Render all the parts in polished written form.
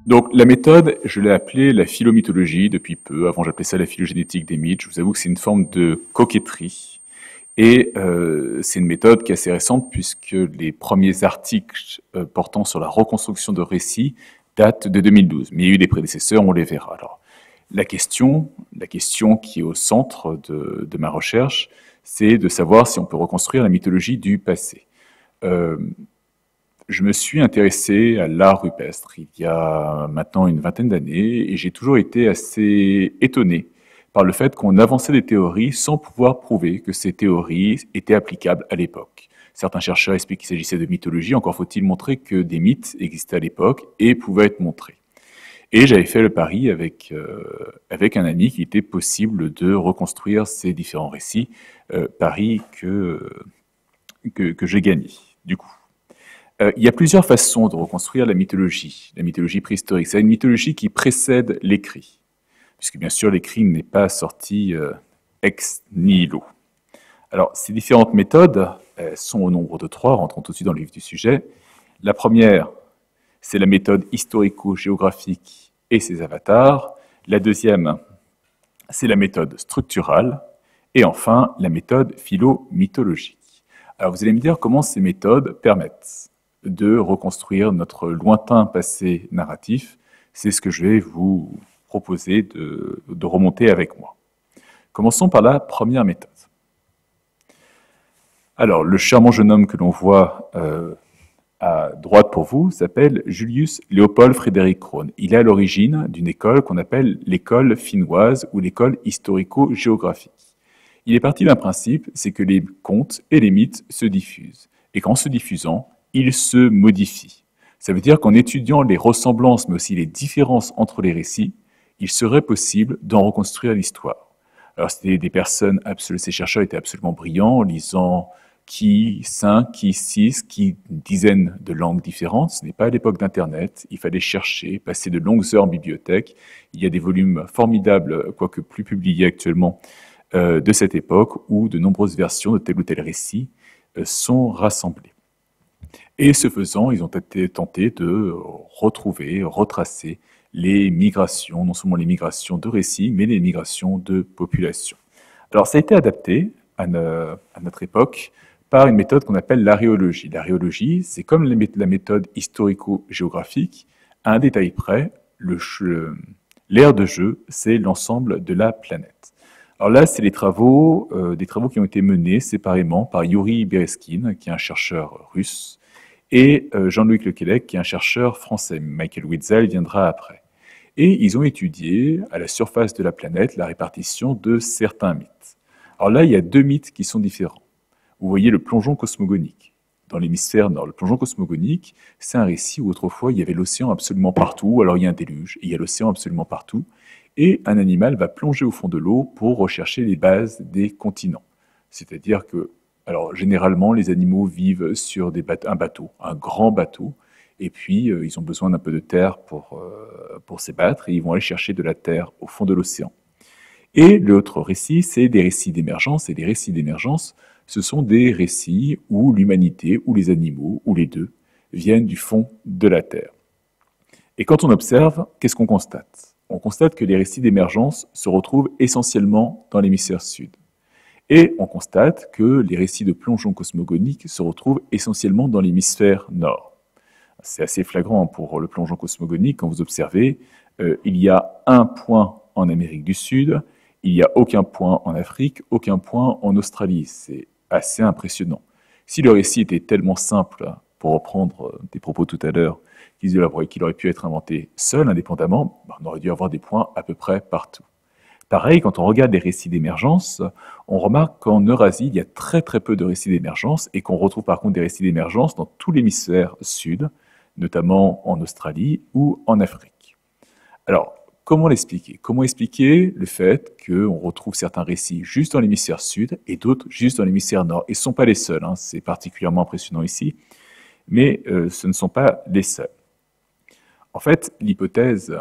Donc la méthode, je l'ai appelée la philomythologie depuis peu. Avant, j'appelais ça la phylogénétique des mythes. Je vous avoue que c'est une forme de coquetterie. Et c'est une méthode qui est assez récente puisque les premiers articles portant sur la reconstruction de récits datent de 2012. Mais il y a eu des prédécesseurs, on les verra. Alors, la question qui est au centre de ma recherche, c'est de savoir si on peut reconstruire la mythologie du passé. Euh, je me suis intéressé à l'art rupestre il y a maintenant une vingtaine d'années et j'ai toujours été assez étonné par le fait qu'on avançait des théories sans pouvoir prouver que ces théories étaient applicables à l'époque. Certains chercheurs expliquent qu'il s'agissait de mythologie, encore faut-il montrer que des mythes existaient à l'époque et pouvaient être montrés. Et j'avais fait le pari avec un ami qu'il était possible de reconstruire ces différents récits, pari que j'ai gagné, du coup. Il y a plusieurs façons de reconstruire la mythologie préhistorique. C'est une mythologie qui précède l'écrit, puisque bien sûr l'écrit n'est pas sorti ex nihilo. Alors ces différentes méthodes sont au nombre de 3, rentrons tout de suite dans le vif du sujet. La première, c'est la méthode historico-géographique et ses avatars. La deuxième, c'est la méthode structurale. Et enfin, la méthode philo-mythologique. Alors vous allez me dire comment ces méthodes permettent de reconstruire notre lointain passé narratif. C'est ce que je vais vous proposer de remonter avec moi. Commençons par la première méthode. Alors, le charmant jeune homme que l'on voit à droite pour vous s'appelle Julius Léopold Frédéric Krohn. Il est à l'origine d'une école qu'on appelle l'école finnoise ou l'école historico-géographique. Il est parti d'un principe, c'est que les contes et les mythes se diffusent. Et qu'en se diffusant, ils se modifient. Ça veut dire qu'en étudiant les ressemblances, mais aussi les différences entre les récits, il serait possible d'en reconstruire l'histoire. Alors, c'était des personnes, ces chercheurs étaient absolument brillants, en lisant qui 5, qui 6, qui dizaines de langues différentes. Ce n'est pas à l'époque d'Internet. Il fallait chercher, passer de longues heures en bibliothèque. Il y a des volumes formidables, quoique plus publiés actuellement, de cette époque, où de nombreuses versions de tel ou tel récit sont rassemblées. Et ce faisant, ils ont été tentés de retrouver, retracer les migrations, non seulement les migrations de récits, mais les migrations de population. Alors ça a été adapté à notre époque par une méthode qu'on appelle l'aréologie. L'aréologie, c'est comme la méthode historico-géographique, à un détail près, l'aire de jeu, c'est l'ensemble de la planète. Alors là, c'est des travaux qui ont été menés séparément par Yuri Bereskine, qui est un chercheur russe, et Jean-Louis Lequelec, qui est un chercheur français. Michael Witzel viendra après. Et ils ont étudié, à la surface de la planète, la répartition de certains mythes. Alors là, il y a 2 mythes qui sont différents. Vous voyez le plongeon cosmogonique. Dans l'hémisphère nord, le plongeon cosmogonique, c'est un récit où autrefois il y avait l'océan absolument partout, alors il y a un déluge, et il y a l'océan absolument partout, et un animal va plonger au fond de l'eau pour rechercher les bases des continents. C'est-à-dire que, alors généralement, les animaux vivent sur un bateau, un grand bateau, et puis ils ont besoin d'un peu de terre pour s'ébattre, et ils vont aller chercher de la terre au fond de l'océan. Et l'autre récit, c'est des récits d'émergence, et les récits d'émergence, ce sont des récits où l'humanité, ou les animaux, ou les deux, viennent du fond de la Terre. Et quand on observe, qu'est-ce qu'on constate? On constate que les récits d'émergence se retrouvent essentiellement dans l'hémisphère sud. Et on constate que les récits de plongeon cosmogonique se retrouvent essentiellement dans l'hémisphère nord. C'est assez flagrant pour le plongeon cosmogonique. Quand vous observez, il y a un point en Amérique du Sud, il n'y a aucun point en Afrique, aucun point en Australie. C'est assez impressionnant. Si le récit était tellement simple, pour reprendre des propos tout à l'heure, qu'il aurait pu être inventé seul, indépendamment, on aurait dû avoir des points à peu près partout. Pareil, quand on regarde les récits d'émergence, on remarque qu'en Eurasie, il y a très très peu de récits d'émergence et qu'on retrouve par contre des récits d'émergence dans tout l'hémisphère sud, notamment en Australie ou en Afrique. Alors, comment l'expliquer? Comment expliquer le fait qu'on retrouve certains récits juste dans l'hémisphère sud et d'autres juste dans l'hémisphère nord? Et ce ne sont pas les seuls, hein, c'est particulièrement impressionnant ici, mais ce ne sont pas les seuls. En fait, l'hypothèse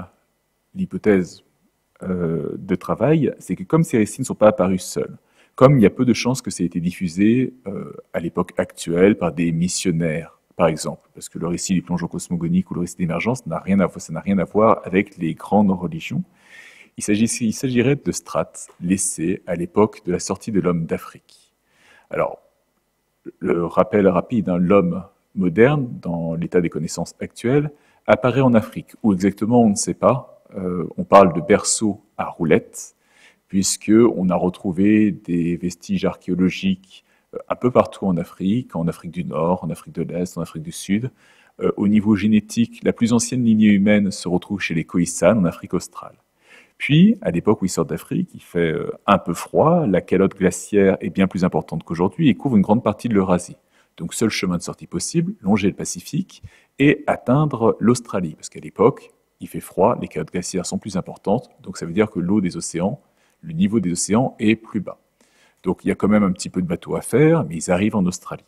de travail, c'est que comme ces récits ne sont pas apparus seuls, comme il y a peu de chances que ça ait été diffusé à l'époque actuelle par des missionnaires par exemple, parce que le récit du plongeon cosmogonique ou le récit d'émergence ça n'a rien à voir avec les grandes religions. Il s'agirait de strates laissées à l'époque de la sortie de l'homme d'Afrique. Alors, le rappel rapide, hein, l'homme moderne, dans l'état des connaissances actuelles, apparaît en Afrique. Où exactement, on ne sait pas. On parle de berceau à roulettes, puisqu'on a retrouvé des vestiges archéologiques un peu partout en Afrique du Nord, en Afrique de l'Est, en Afrique du Sud. Au niveau génétique, la plus ancienne lignée humaine se retrouve chez les Khoisan, en Afrique australe. Puis, à l'époque où ils sortent d'Afrique, il fait un peu froid, la calotte glaciaire est bien plus importante qu'aujourd'hui et couvre une grande partie de l'Eurasie. Donc, seul chemin de sortie possible, longer le Pacifique et atteindre l'Australie. Parce qu'à l'époque, il fait froid, les calottes glaciaires sont plus importantes, donc ça veut dire que l'eau des océans, le niveau des océans est plus bas. Donc, il y a quand même un petit peu de bateau à faire, mais ils arrivent en Australie.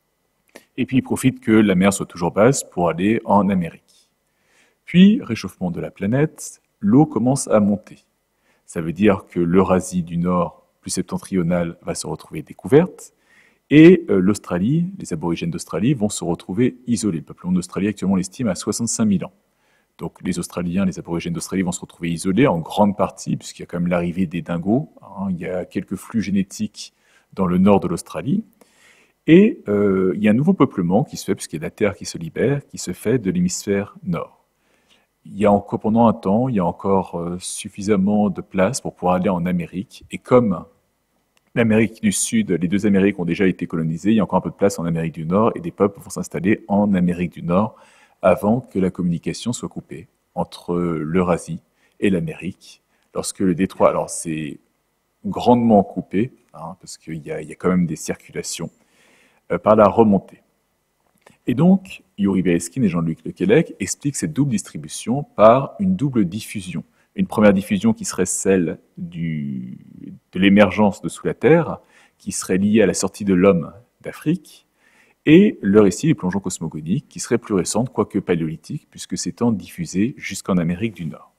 Et puis, ils profitent que la mer soit toujours basse pour aller en Amérique. Puis, réchauffement de la planète, l'eau commence à monter. Ça veut dire que l'Eurasie du Nord, plus septentrionale, va se retrouver découverte, et l'Australie, les aborigènes d'Australie, vont se retrouver isolés. Le peuplement d'Australie, actuellement, on l'estime à 65 000 ans. Donc les Australiens, les aborigènes d'Australie vont se retrouver isolés en grande partie, puisqu'il y a quand même l'arrivée des dingos. Il y a quelques flux génétiques dans le nord de l'Australie. Et il y a un nouveau peuplement qui se fait, puisqu'il y a la Terre qui se libère, qui se fait de l'hémisphère nord. Il y a encore, pendant un temps, il y a encore suffisamment de place pour pouvoir aller en Amérique. Et comme l'Amérique du Sud, les deux Amériques ont déjà été colonisées, il y a encore un peu de place en Amérique du Nord et des peuples vont s'installer en Amérique du Nord avant que la communication soit coupée entre l'Eurasie et l'Amérique. Lorsque le détroit, alors c'est grandement coupé, hein, parce qu'il y a quand même des circulations par la remontée. Et donc, Yuri Bereskin et Jean-Luc Lequelec expliquent cette double distribution par une double diffusion. Une première diffusion qui serait celle de l'émergence de sous la Terre, qui serait liée à la sortie de l'homme d'Afrique, et le récit du plongeon cosmogonique, qui serait plus récente, quoique paléolithique, puisque s'étant diffusé jusqu'en Amérique du Nord.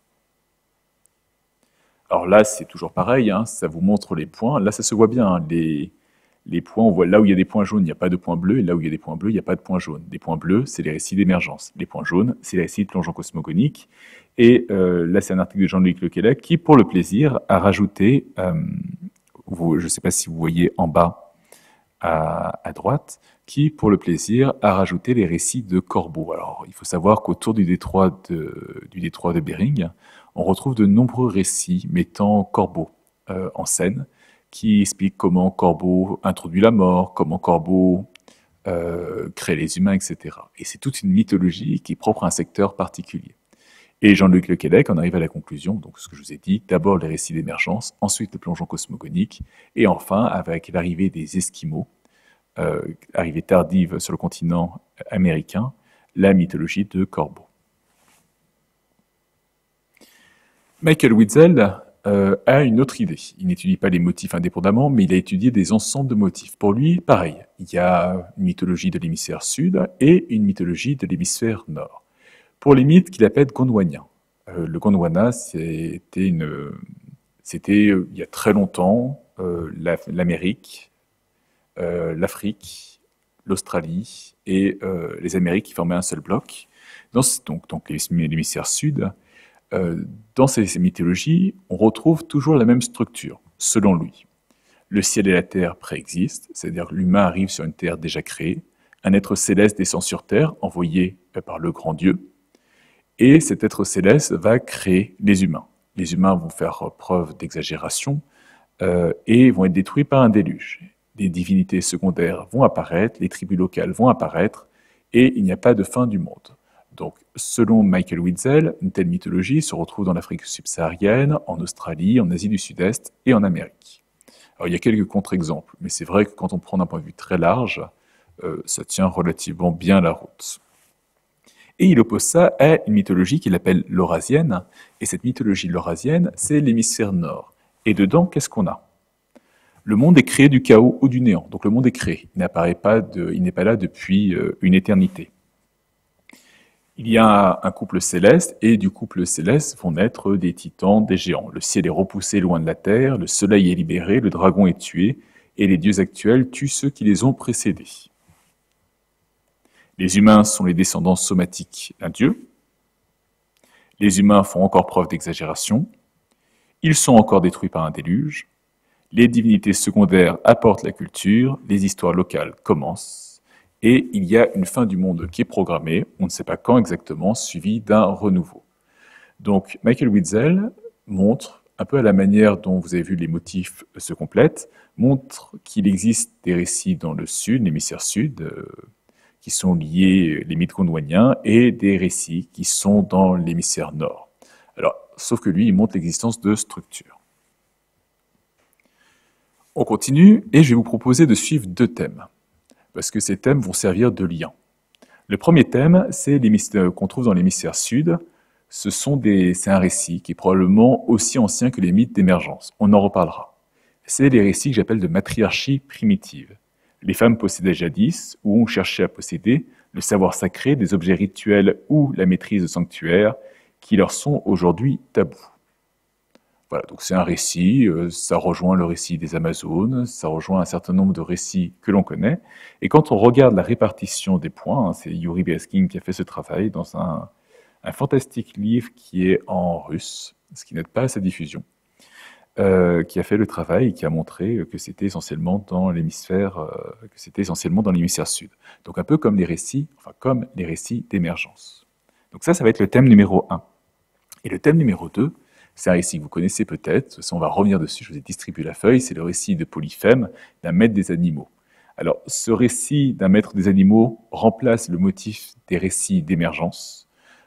Alors là, c'est toujours pareil, hein, ça vous montre les points. Là, ça se voit bien, hein, les points, on voit là où il y a des points jaunes, il n'y a pas de points bleus, et là où il y a des points bleus, il n'y a pas de points jaunes. Les points bleus, c'est les récits d'émergence. Les points jaunes, c'est les récits de plongeon cosmogonique. Et là, c'est un article de Jean-Luc Lequelec qui, pour le plaisir, a rajouté, je ne sais pas si vous voyez en bas à droite, qui, pour le plaisir, a rajouté les récits de corbeaux. Alors, il faut savoir qu'autour du détroit de Bering, on retrouve de nombreux récits mettant Corbeau en scène, qui expliquent comment Corbeau introduit la mort, comment Corbeau crée les humains, etc. Et c'est toute une mythologie qui est propre à un secteur particulier. Et Jean-Luc Lequelec en arrive à la conclusion, donc ce que je vous ai dit, d'abord les récits d'émergence, ensuite le plongeon cosmogonique, et enfin, avec l'arrivée des Esquimaux, arrivée tardive sur le continent américain, la mythologie de Corbeau. Michael Witzel a une autre idée. Il n'étudie pas les motifs indépendamment, mais il a étudié des ensembles de motifs. Pour lui, pareil, il y a une mythologie de l'hémisphère sud et une mythologie de l'hémisphère nord. Pour les mythes qu'il appelle gondwaniens. Le Gondwana, c'était il y a très longtemps l'Amérique, l'Afrique, l'Australie et les Amériques qui formaient un seul bloc. Donc l'hémisphère sud. Dans ces mythologies, on retrouve toujours la même structure, selon lui. Le ciel et la terre préexistent, c'est-à-dire que l'humain arrive sur une terre déjà créée, un être céleste descend sur terre, envoyé par le grand Dieu, et cet être céleste va créer les humains. Les humains vont faire preuve d'exagération et vont être détruits par un déluge. Des divinités secondaires vont apparaître, les tribus locales vont apparaître, et il n'y a pas de fin du monde. Donc, selon Michael Witzel, une telle mythologie se retrouve dans l'Afrique subsaharienne, en Australie, en Asie du Sud-Est et en Amérique. Alors, il y a quelques contre-exemples, mais c'est vrai que quand on prend d'un point de vue très large, ça tient relativement bien la route. Et il oppose ça à une mythologie qu'il appelle l'eurasienne, et cette mythologie l'eurasienne, c'est l'hémisphère nord. Et dedans, qu'est-ce qu'on a? Le monde est créé du chaos ou du néant, donc le monde est créé, il n'est pas là depuis une éternité. Il y a un couple céleste, et du couple céleste vont naître des titans, des géants. Le ciel est repoussé loin de la terre, le soleil est libéré, le dragon est tué, et les dieux actuels tuent ceux qui les ont précédés. Les humains sont les descendants somatiques d'un dieu. Les humains font encore preuve d'exagération. Ils sont encore détruits par un déluge. Les divinités secondaires apportent la culture. Les histoires locales commencent. Et il y a une fin du monde qui est programmée, on ne sait pas quand exactement, suivie d'un renouveau. Donc Michael Witzel montre, un peu à la manière dont vous avez vu les motifs se complètent, montre qu'il existe des récits dans le sud, l'hémisphère sud, qui sont liés, les mythes gondwaniens, et des récits qui sont dans l'hémisphère nord. Alors, sauf que lui, il montre l'existence de structures. On continue, et je vais vous proposer de suivre 2 thèmes, parce que ces thèmes vont servir de lien. Le premier thème, c'est qu'on trouve dans l'hémisphère sud. C'est un récit qui est probablement aussi ancien que les mythes d'émergence. On en reparlera. C'est les récits que j'appelle de matriarchie primitive. Les femmes possédaient jadis, ou ont cherché à posséder, le savoir sacré des objets rituels ou la maîtrise de sanctuaires qui leur sont aujourd'hui tabous. Voilà, donc c'est un récit, ça rejoint le récit des Amazones, ça rejoint un certain nombre de récits que l'on connaît. Et quand on regarde la répartition des points, c'est Yuri Bereskin qui a fait ce travail dans un fantastique livre qui est en russe, ce qui n'aide pas à sa diffusion, qui a fait le travail et qui a montré que c'était essentiellement dans l'hémisphère sud. Donc un peu comme les récits, d'émergence. Donc ça va être le thème numéro 1. Et le thème numéro 2, c'est un récit que vous connaissez peut-être, on va revenir dessus, je vous ai distribué la feuille, c'est le récit de Polyphème, d'un maître des animaux. Alors, ce récit d'un maître des animaux remplace le motif des récits d'émergence.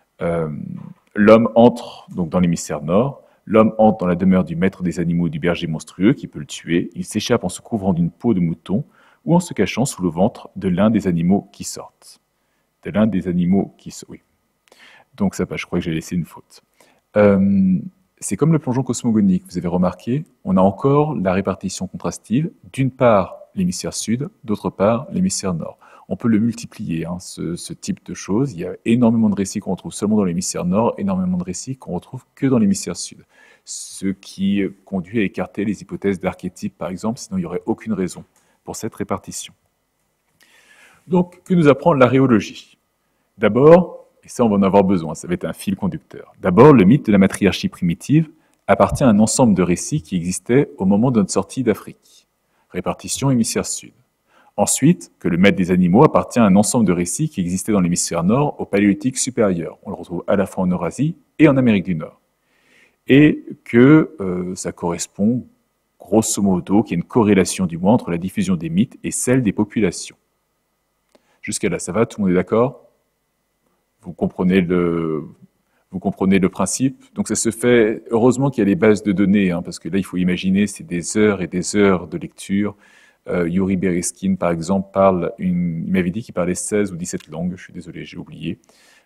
L'homme entre donc dans l'hémisphère nord, l'homme entre dans la demeure du maître des animaux, du berger monstrueux qui peut le tuer, il s'échappe en se couvrant d'une peau de mouton ou en se cachant sous le ventre de l'un des animaux qui sortent. Oui. Donc ça, je crois que j'ai laissé une faute. C'est comme le plongeon cosmogonique, vous avez remarqué, on a encore la répartition contrastive, d'une part l'hémisphère sud, d'autre part l'hémisphère nord. On peut le multiplier, ce type de choses. Il y a énormément de récits qu'on retrouve seulement dans l'hémisphère nord, énormément de récits qu'on retrouve que dans l'hémisphère sud. Ce qui conduit à écarter les hypothèses d'archétypes, par exemple, sinon il n'y aurait aucune raison pour cette répartition. Donc, que nous apprend l'aréologie? D'abord, et ça on va en avoir besoin, ça va être un fil conducteur. D'abord, le mythe de la matriarchie primitive appartient à un ensemble de récits qui existaient au moment de notre sortie d'Afrique. Répartition hémisphère sud. Ensuite, que le maître des animaux appartient à un ensemble de récits qui existaient dans l'hémisphère nord au paléolithique supérieur. On le retrouve à la fois en Eurasie et en Amérique du Nord. Et que ça correspond, grosso modo, qu'il y a une corrélation du moins entre la diffusion des mythes et celle des populations. Jusqu'à là, ça va? Tout le monde est d'accord? Vous comprenez le principe? Donc ça se fait, heureusement qu'il y a les bases de données, parce que là il faut imaginer, c'est des heures et des heures de lecture. Yuri Bereskin, par exemple, il m'avait dit qu'il parlait 16 ou 17 langues, je suis désolé, j'ai oublié.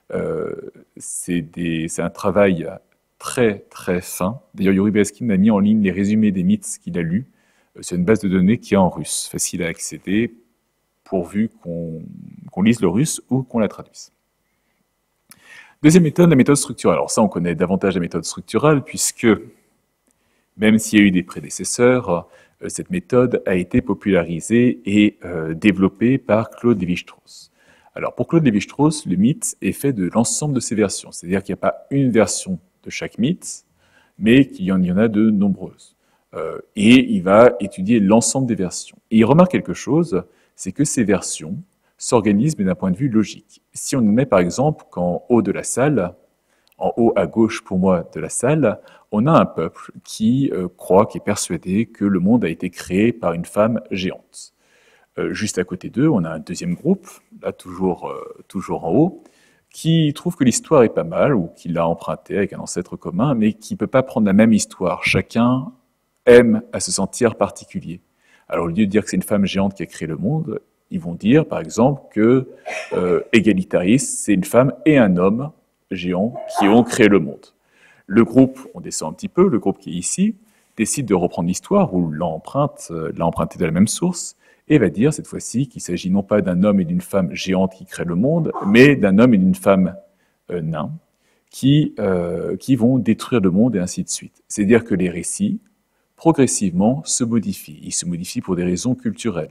C'est un travail très très fin. D'ailleurs, Yuri Bereskin a mis en ligne les résumés des mythes qu'il a lus. C'est une base de données qui est en russe, facile à accéder, pourvu qu'on lise le russe ou qu'on la traduise. Deuxième méthode, la méthode structurale. Alors ça, on connaît davantage la méthode structurale, puisque même s'il y a eu des prédécesseurs, cette méthode a été popularisée et développée par Claude Lévi-Strauss. Alors pour Claude Lévi-Strauss, le mythe est fait de l'ensemble de ses versions, c'est-à-dire qu'il n'y a pas une version de chaque mythe, mais qu'il y en a de nombreuses. Et il va étudier l'ensemble des versions. Et il remarque quelque chose, c'est que ces versions s'organisent mais d'un point de vue logique. Si on met par exemple qu'en haut de la salle, en haut à gauche pour moi de la salle, on a un peuple qui croit, qui est persuadé que le monde a été créé par une femme géante. Juste à côté d'eux, on a un deuxième groupe, là toujours en haut, qui trouve que l'histoire est pas mal, ou qui l'a empruntée avec un ancêtre commun, mais qui ne peut pas prendre la même histoire. Chacun aime à se sentir particulier. Alors au lieu de dire que c'est une femme géante qui a créé le monde, ils vont dire, par exemple, que égalitariste, c'est une femme et un homme géants qui ont créé le monde. Le groupe, on descend un petit peu, le groupe qui est ici, décide de reprendre l'histoire ou l'a emprunté de la même source, et va dire cette fois-ci qu'il s'agit non pas d'un homme et d'une femme géante qui créent le monde, mais d'un homme et d'une femme nains qui vont détruire le monde et ainsi de suite. C'est-à-dire que les récits, progressivement, se modifient. Ils se modifient pour des raisons culturelles.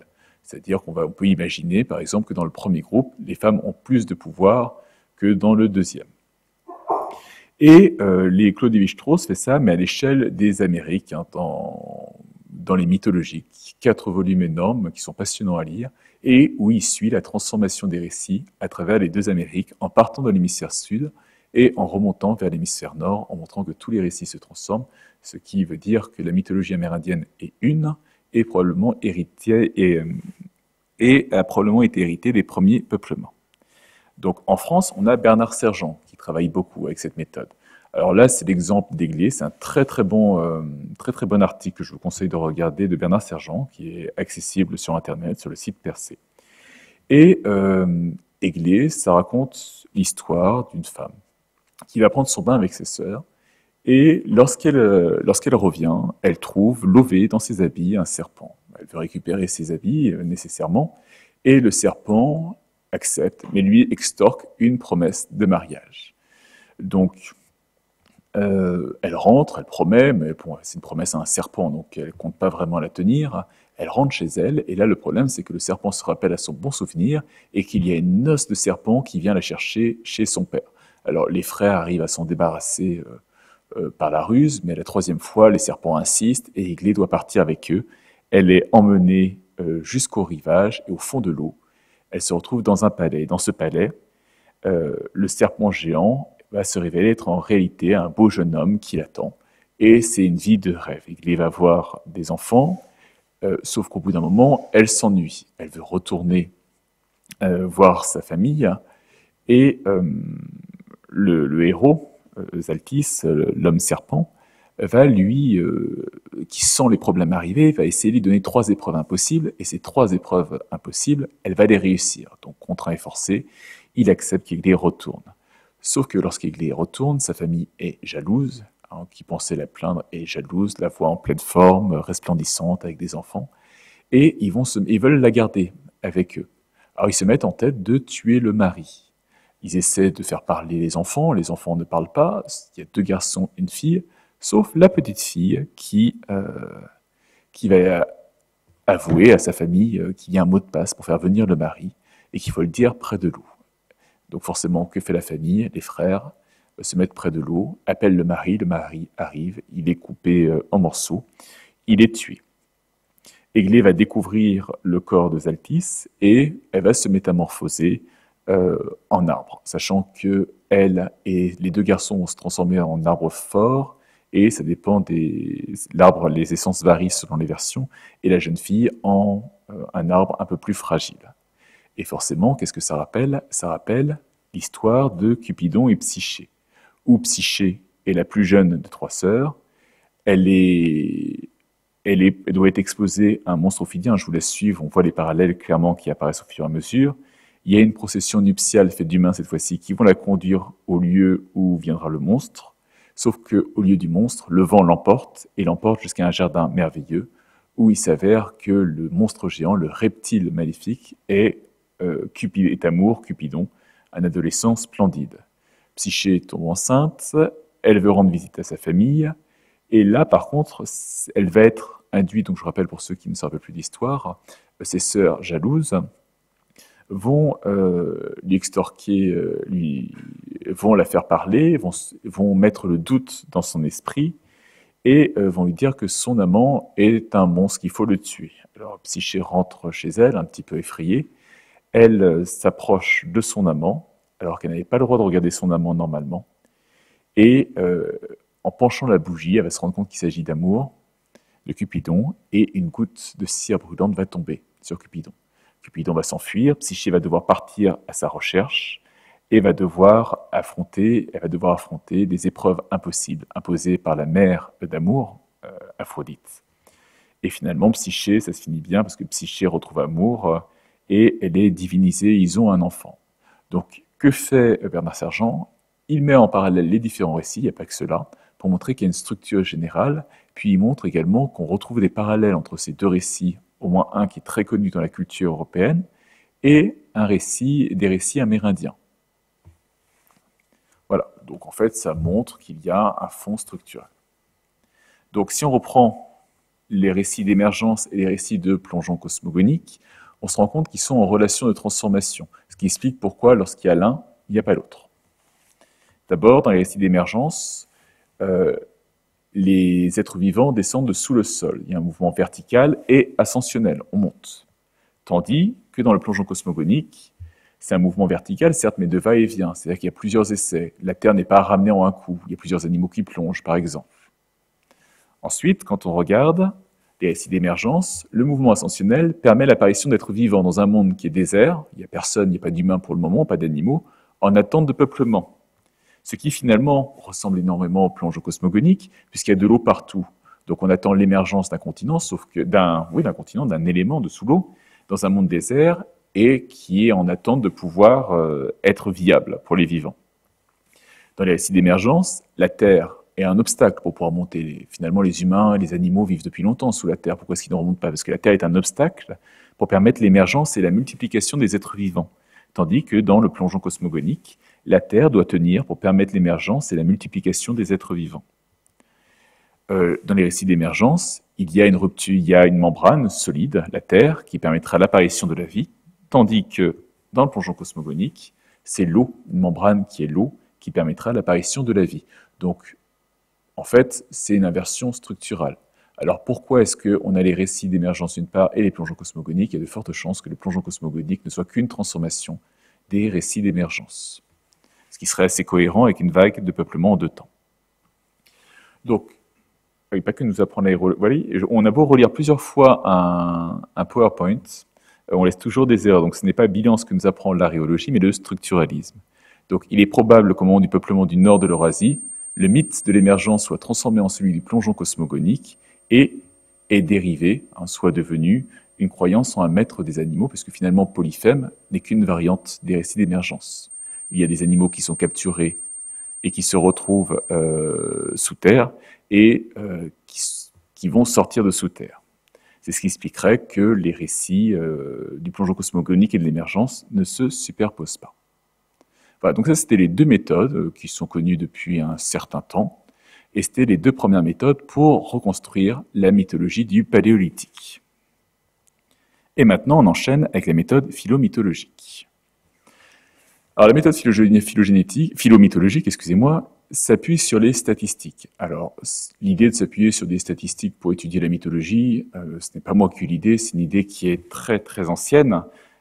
C'est-à-dire on peut imaginer, par exemple, que dans le premier groupe, les femmes ont plus de pouvoir que dans le deuxième. Et les Claude Lévi-Strauss fait ça, mais à l'échelle des Amériques, hein, dans les mythologies. 4 volumes énormes qui sont passionnants à lire, et où il suit la transformation des récits à travers les deux Amériques, en partant de l'hémisphère sud et en remontant vers l'hémisphère nord, en montrant que tous les récits se transforment, ce qui veut dire que la mythologie amérindienne est une, et probablement a probablement été héritée des premiers peuplements. Donc en France, on a Bernard Sergent qui travaille beaucoup avec cette méthode. Alors là, c'est l'exemple d'Aiglé. C'est un très bon article que je vous conseille de regarder de Bernard Sergent, qui est accessible sur Internet, sur le site Percé. Et Aiglé, ça raconte l'histoire d'une femme qui va prendre son bain avec ses sœurs. Et lorsqu'elle revient, elle trouve lové dans ses habits un serpent. Elle veut récupérer ses habits nécessairement, et le serpent accepte, mais lui extorque une promesse de mariage. Donc, elle rentre, elle promet, mais bon, c'est une promesse à un serpent, donc elle ne compte pas vraiment la tenir. Elle rentre chez elle, et là, le problème, c'est que le serpent se rappelle à son bon souvenir, et qu'il y a une noce de serpent qui vient la chercher chez son père. Alors, les frères arrivent à s'en débarrasser par la ruse, mais la troisième fois, les serpents insistent, et Aiglé doit partir avec eux. Elle est emmenée jusqu'au rivage, et au fond de l'eau, elle se retrouve dans un palais. Dans ce palais, le serpent géant va se révéler être en réalité un beau jeune homme qui l'attend. Et c'est une vie de rêve. Il va avoir des enfants, sauf qu'au bout d'un moment, elle s'ennuie. Elle veut retourner voir sa famille. Et le héros, Zaltis, l'homme serpent, va qui sent les problèmes arriver, va essayer de lui donner 3 épreuves impossibles, et ces 3 épreuves impossibles, elle va les réussir. Donc, contraint et forcé, il accepte qu'Aiglé retourne. Sauf que lorsqu'Aiglé retourne, sa famille est jalouse, hein, qui pensait la plaindre est jalouse, la voit en pleine forme, resplendissante, avec des enfants, et ils veulent la garder avec eux. Alors, ils se mettent en tête de tuer le mari. Ils essaient de faire parler les enfants ne parlent pas, il y a 2 garçons, une fille, sauf la petite fille qui va avouer à sa famille qu'il y a un mot de passe pour faire venir le mari et qu'il faut le dire près de l'eau. Donc forcément, que fait la famille? Les frères se mettent près de l'eau, appellent le mari arrive, il est coupé en morceaux, il est tué. Aiglé va découvrir le corps de Zaltis et elle va se métamorphoser en arbre, sachant que elle et les 2 garçons vont se transformer en arbres forts, et ça dépend l'arbre, les essences varient selon les versions, et la jeune fille en un arbre un peu plus fragile. Et forcément, qu'est-ce que ça rappelle? Ça rappelle l'histoire de Cupidon et Psyché, où Psyché est la plus jeune de 3 sœurs, elle doit être exposée à un monstre ophidien. Je vous laisse suivre, on voit les parallèles clairement qui apparaissent au fur et à mesure. Il y a une procession nuptiale faite d'humains cette fois-ci qui vont la conduire au lieu où viendra le monstre, sauf qu'au lieu du monstre, le vent l'emporte, et l'emporte jusqu'à un jardin merveilleux, où il s'avère que le monstre géant, le reptile maléfique, est Amour, Cupidon, un adolescent splendide. Psyché tombe enceinte, elle veut rendre visite à sa famille, et là, par contre, elle va être induite, donc je rappelle pour ceux qui ne savent plus d'histoire, ses sœurs jalouses vont lui extorquer, vont la faire parler, vont mettre le doute dans son esprit, et vont lui dire que son amant est un monstre, qu'il faut le tuer. Alors Psyché rentre chez elle, un petit peu effrayée, elle s'approche de son amant, alors qu'elle n'avait pas le droit de regarder son amant normalement, et en penchant la bougie, elle va se rendre compte qu'il s'agit d'Amour, de Cupidon, et une goutte de cire brûlante va tomber sur Cupidon. Cupidon va s'enfuir, Psyché va devoir partir à sa recherche, et va devoir affronter des épreuves impossibles, imposées par la mère d'Amour, Aphrodite. Et finalement, Psyché, ça se finit bien, parce que Psyché retrouve Amour, et elle est divinisée, ils ont un enfant. Donc, que fait Bernard Sergent? Il met en parallèle les différents récits, il n'y a pas que cela, pour montrer qu'il y a une structure générale, puis il montre également qu'on retrouve des parallèles entre ces 2 récits, au moins un qui est très connu dans la culture européenne, et des récits amérindiens. Voilà, donc en fait, ça montre qu'il y a un fond structurel. Donc si on reprend les récits d'émergence et les récits de plongeon cosmogonique, on se rend compte qu'ils sont en relation de transformation, ce qui explique pourquoi, lorsqu'il y a l'un, il n'y a pas l'autre. D'abord, dans les récits d'émergence, les êtres vivants descendent de sous le sol. Il y a un mouvement vertical et ascensionnel, on monte. Tandis que dans le plongeon cosmogonique, c'est un mouvement vertical, certes, mais de va-et-vient. C'est-à-dire qu'il y a plusieurs essais. La Terre n'est pas ramenée en un coup. Il y a plusieurs animaux qui plongent, par exemple. Ensuite, quand on regarde les récits d'émergence, le mouvement ascensionnel permet l'apparition d'êtres vivants dans un monde qui est désert. Il n'y a personne, il n'y a pas d'humains pour le moment, pas d'animaux, en attente de peuplement. Ce qui finalement ressemble énormément au plongeon cosmogonique, puisqu'il y a de l'eau partout. Donc on attend l'émergence d'un continent, sauf que d'un continent, d'un élément de sous l'eau, dans un monde désert, et qui est en attente de pouvoir être viable pour les vivants. Dans les récits d'émergence, la Terre est un obstacle pour pouvoir monter. Finalement, les humains et les animaux vivent depuis longtemps sous la Terre. Pourquoi est-ce qu'ils ne remontent pas? Parce que la Terre est un obstacle pour permettre l'émergence et la multiplication des êtres vivants. Tandis que dans le plongeon cosmogonique, la Terre doit tenir pour permettre l'émergence et la multiplication des êtres vivants. Dans les récits d'émergence, il y a une rupture, il y a une membrane solide, la Terre, qui permettra l'apparition de la vie, tandis que dans le plongeon cosmogonique, c'est l'eau, une membrane qui est l'eau, qui permettra l'apparition de la vie. Donc, en fait, c'est une inversion structurale. Alors pourquoi est-ce qu'on a les récits d'émergence d'une part et les plongeons cosmogoniques? Il y a de fortes chances que le plongeon cosmogonique ne soit qu'une transformation des récits d'émergence, ce qui serait assez cohérent avec une vague de peuplement en 2 temps. Donc, oui, pas que nous apprend l'aérologie. On a beau relire plusieurs fois un PowerPoint, on laisse toujours des erreurs. Donc ce n'est pas bilan ce que nous apprend l'aréologie, mais le structuralisme. Donc il est probable qu'au moment du peuplement du nord de l'Eurasie, le mythe de l'émergence soit transformé en celui du plongeon cosmogonique et est dérivé, soit devenu une croyance en un maître des animaux, parce que finalement Polyphème n'est qu'une variante des récits d'émergence. Il y a des animaux qui sont capturés et qui se retrouvent sous terre et qui vont sortir de sous terre. C'est ce qui expliquerait que les récits du plongeon cosmogonique et de l'émergence ne se superposent pas. Voilà, donc ça c'était les 2 méthodes qui sont connues depuis un certain temps, et c'était les 2 premières méthodes pour reconstruire la mythologie du Paléolithique. Et maintenant on enchaîne avec la méthode philomythologique. Alors la méthode philomythologique, s'appuie sur les statistiques. Alors, l'idée de s'appuyer sur des statistiques pour étudier la mythologie, ce n'est pas moi qui ai eu l'idée, c'est une idée qui est très très ancienne.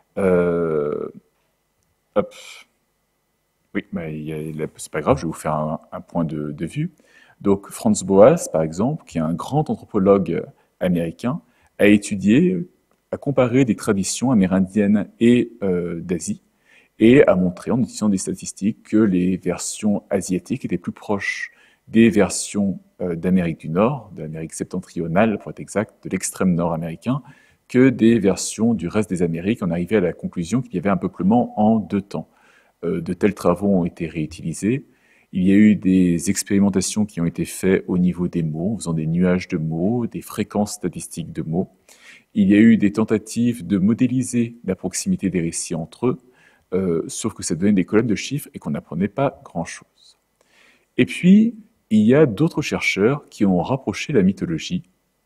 Oui, c'est pas grave, je vais vous faire un point de vue. Donc, Franz Boas, par exemple, qui est un grand anthropologue américain, a étudié, a comparé des traditions amérindiennes et d'Asie, et a montré en utilisant des statistiques que les versions asiatiques étaient plus proches des versions d'Amérique du Nord, de l'Amérique septentrionale pour être exact, de l'extrême nord américain, que des versions du reste des Amériques. On arrivait à la conclusion qu'il y avait un peuplement en 2 temps. De tels travaux ont été réutilisés. Il y a eu des expérimentations qui ont été faites au niveau des mots, en faisant des nuages de mots, des fréquences statistiques de mots. Il y a eu des tentatives de modéliser la proximité des récits entre eux, sauf que ça donnait des colonnes de chiffres et qu'on n'apprenait pas grand-chose. Et puis, il y a d'autres chercheurs qui ont rapproché la mythologie,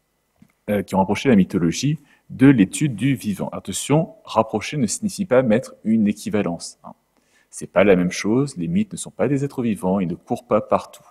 de l'étude du vivant. Attention, rapprocher ne signifie pas mettre une équivalence. C'est pas la même chose, les mythes ne sont pas des êtres vivants, ils ne courent pas partout.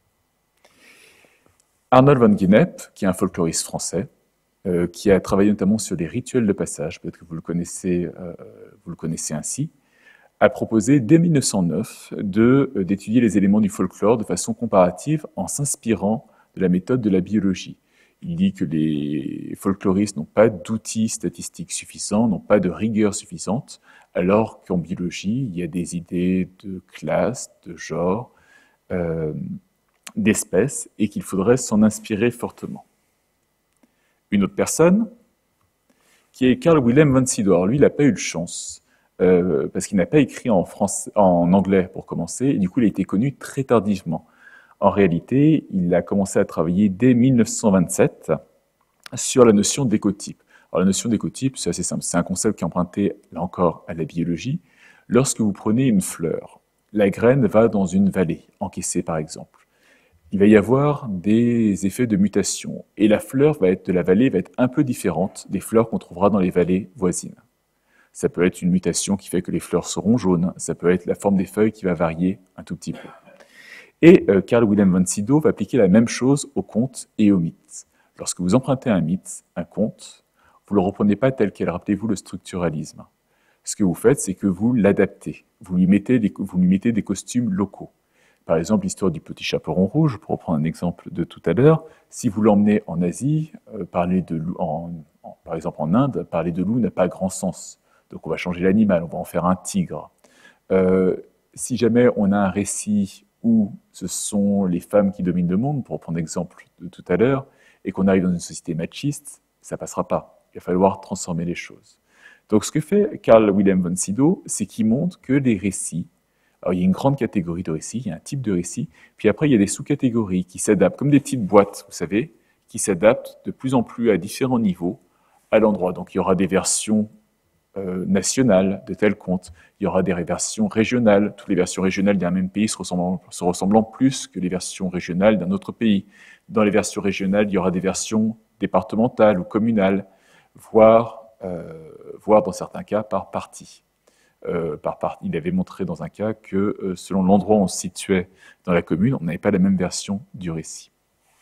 Arnold van Gennep, qui est un folkloriste français, qui a travaillé notamment sur les rituels de passage, peut-être que vous le connaissez ainsi, a proposé dès 1909 d'étudier les éléments du folklore de façon comparative en s'inspirant de la méthode de la biologie. Il dit que les folkloristes n'ont pas d'outils statistiques suffisants, n'ont pas de rigueur suffisante, alors qu'en biologie, il y a des idées de classe, de genre, d'espèces, et qu'il faudrait s'en inspirer fortement. Une autre personne, qui est Carl Wilhelm von Sydow. Alors lui, il n'a pas eu de chance, parce qu'il n'a pas écrit en anglais pour commencer, et du coup, il a été connu très tardivement. En réalité, il a commencé à travailler dès 1927 sur la notion d'écotype. Alors la notion d'écotype, c'est assez simple, c'est un concept qui est emprunté, là encore, à la biologie. Lorsque vous prenez une fleur, la graine va dans une vallée, encaissée par exemple. Il va y avoir des effets de mutation, et la fleur de la vallée va être un peu différente des fleurs qu'on trouvera dans les vallées voisines. Ça peut être une mutation qui fait que les fleurs seront jaunes. Ça peut être la forme des feuilles qui va varier un tout petit peu. Et Carl Wilhelm von Sydow va appliquer la même chose aux contes et aux mythes. Lorsque vous empruntez un mythe, un conte, vous ne le reprenez pas tel quel. Rappelez-vous le structuralisme. Ce que vous faites, c'est que vous l'adaptez. Vous lui mettez des costumes locaux. Par exemple, l'histoire du petit chaperon rouge, pour reprendre un exemple de tout à l'heure, si vous l'emmenez en Asie, par exemple en Inde, parler de loup n'a pas grand sens. Donc on va changer l'animal, on va en faire un tigre. Si jamais on a un récit où ce sont les femmes qui dominent le monde, pour reprendre l'exemple de tout à l'heure, et qu'on arrive dans une société machiste, ça ne passera pas. Il va falloir transformer les choses. Donc ce que fait Carl Wilhelm von Sydow, c'est qu'il montre que les récits, alors il y a une grande catégorie de récits, il y a un type de récit, puis après il y a des sous-catégories qui s'adaptent, comme des petites boîtes, vous savez, qui s'adaptent de plus en plus à différents niveaux à l'endroit. Donc il y aura des versions nationales de tel conte, il y aura des versions régionales, toutes les versions régionales d'un même pays se ressemblant plus que les versions régionales d'un autre pays. Dans les versions régionales, il y aura des versions départementales ou communales, voire dans certains cas par partie. Il avait montré dans un cas que selon l'endroit où on se situait dans la commune, on n'avait pas la même version du récit.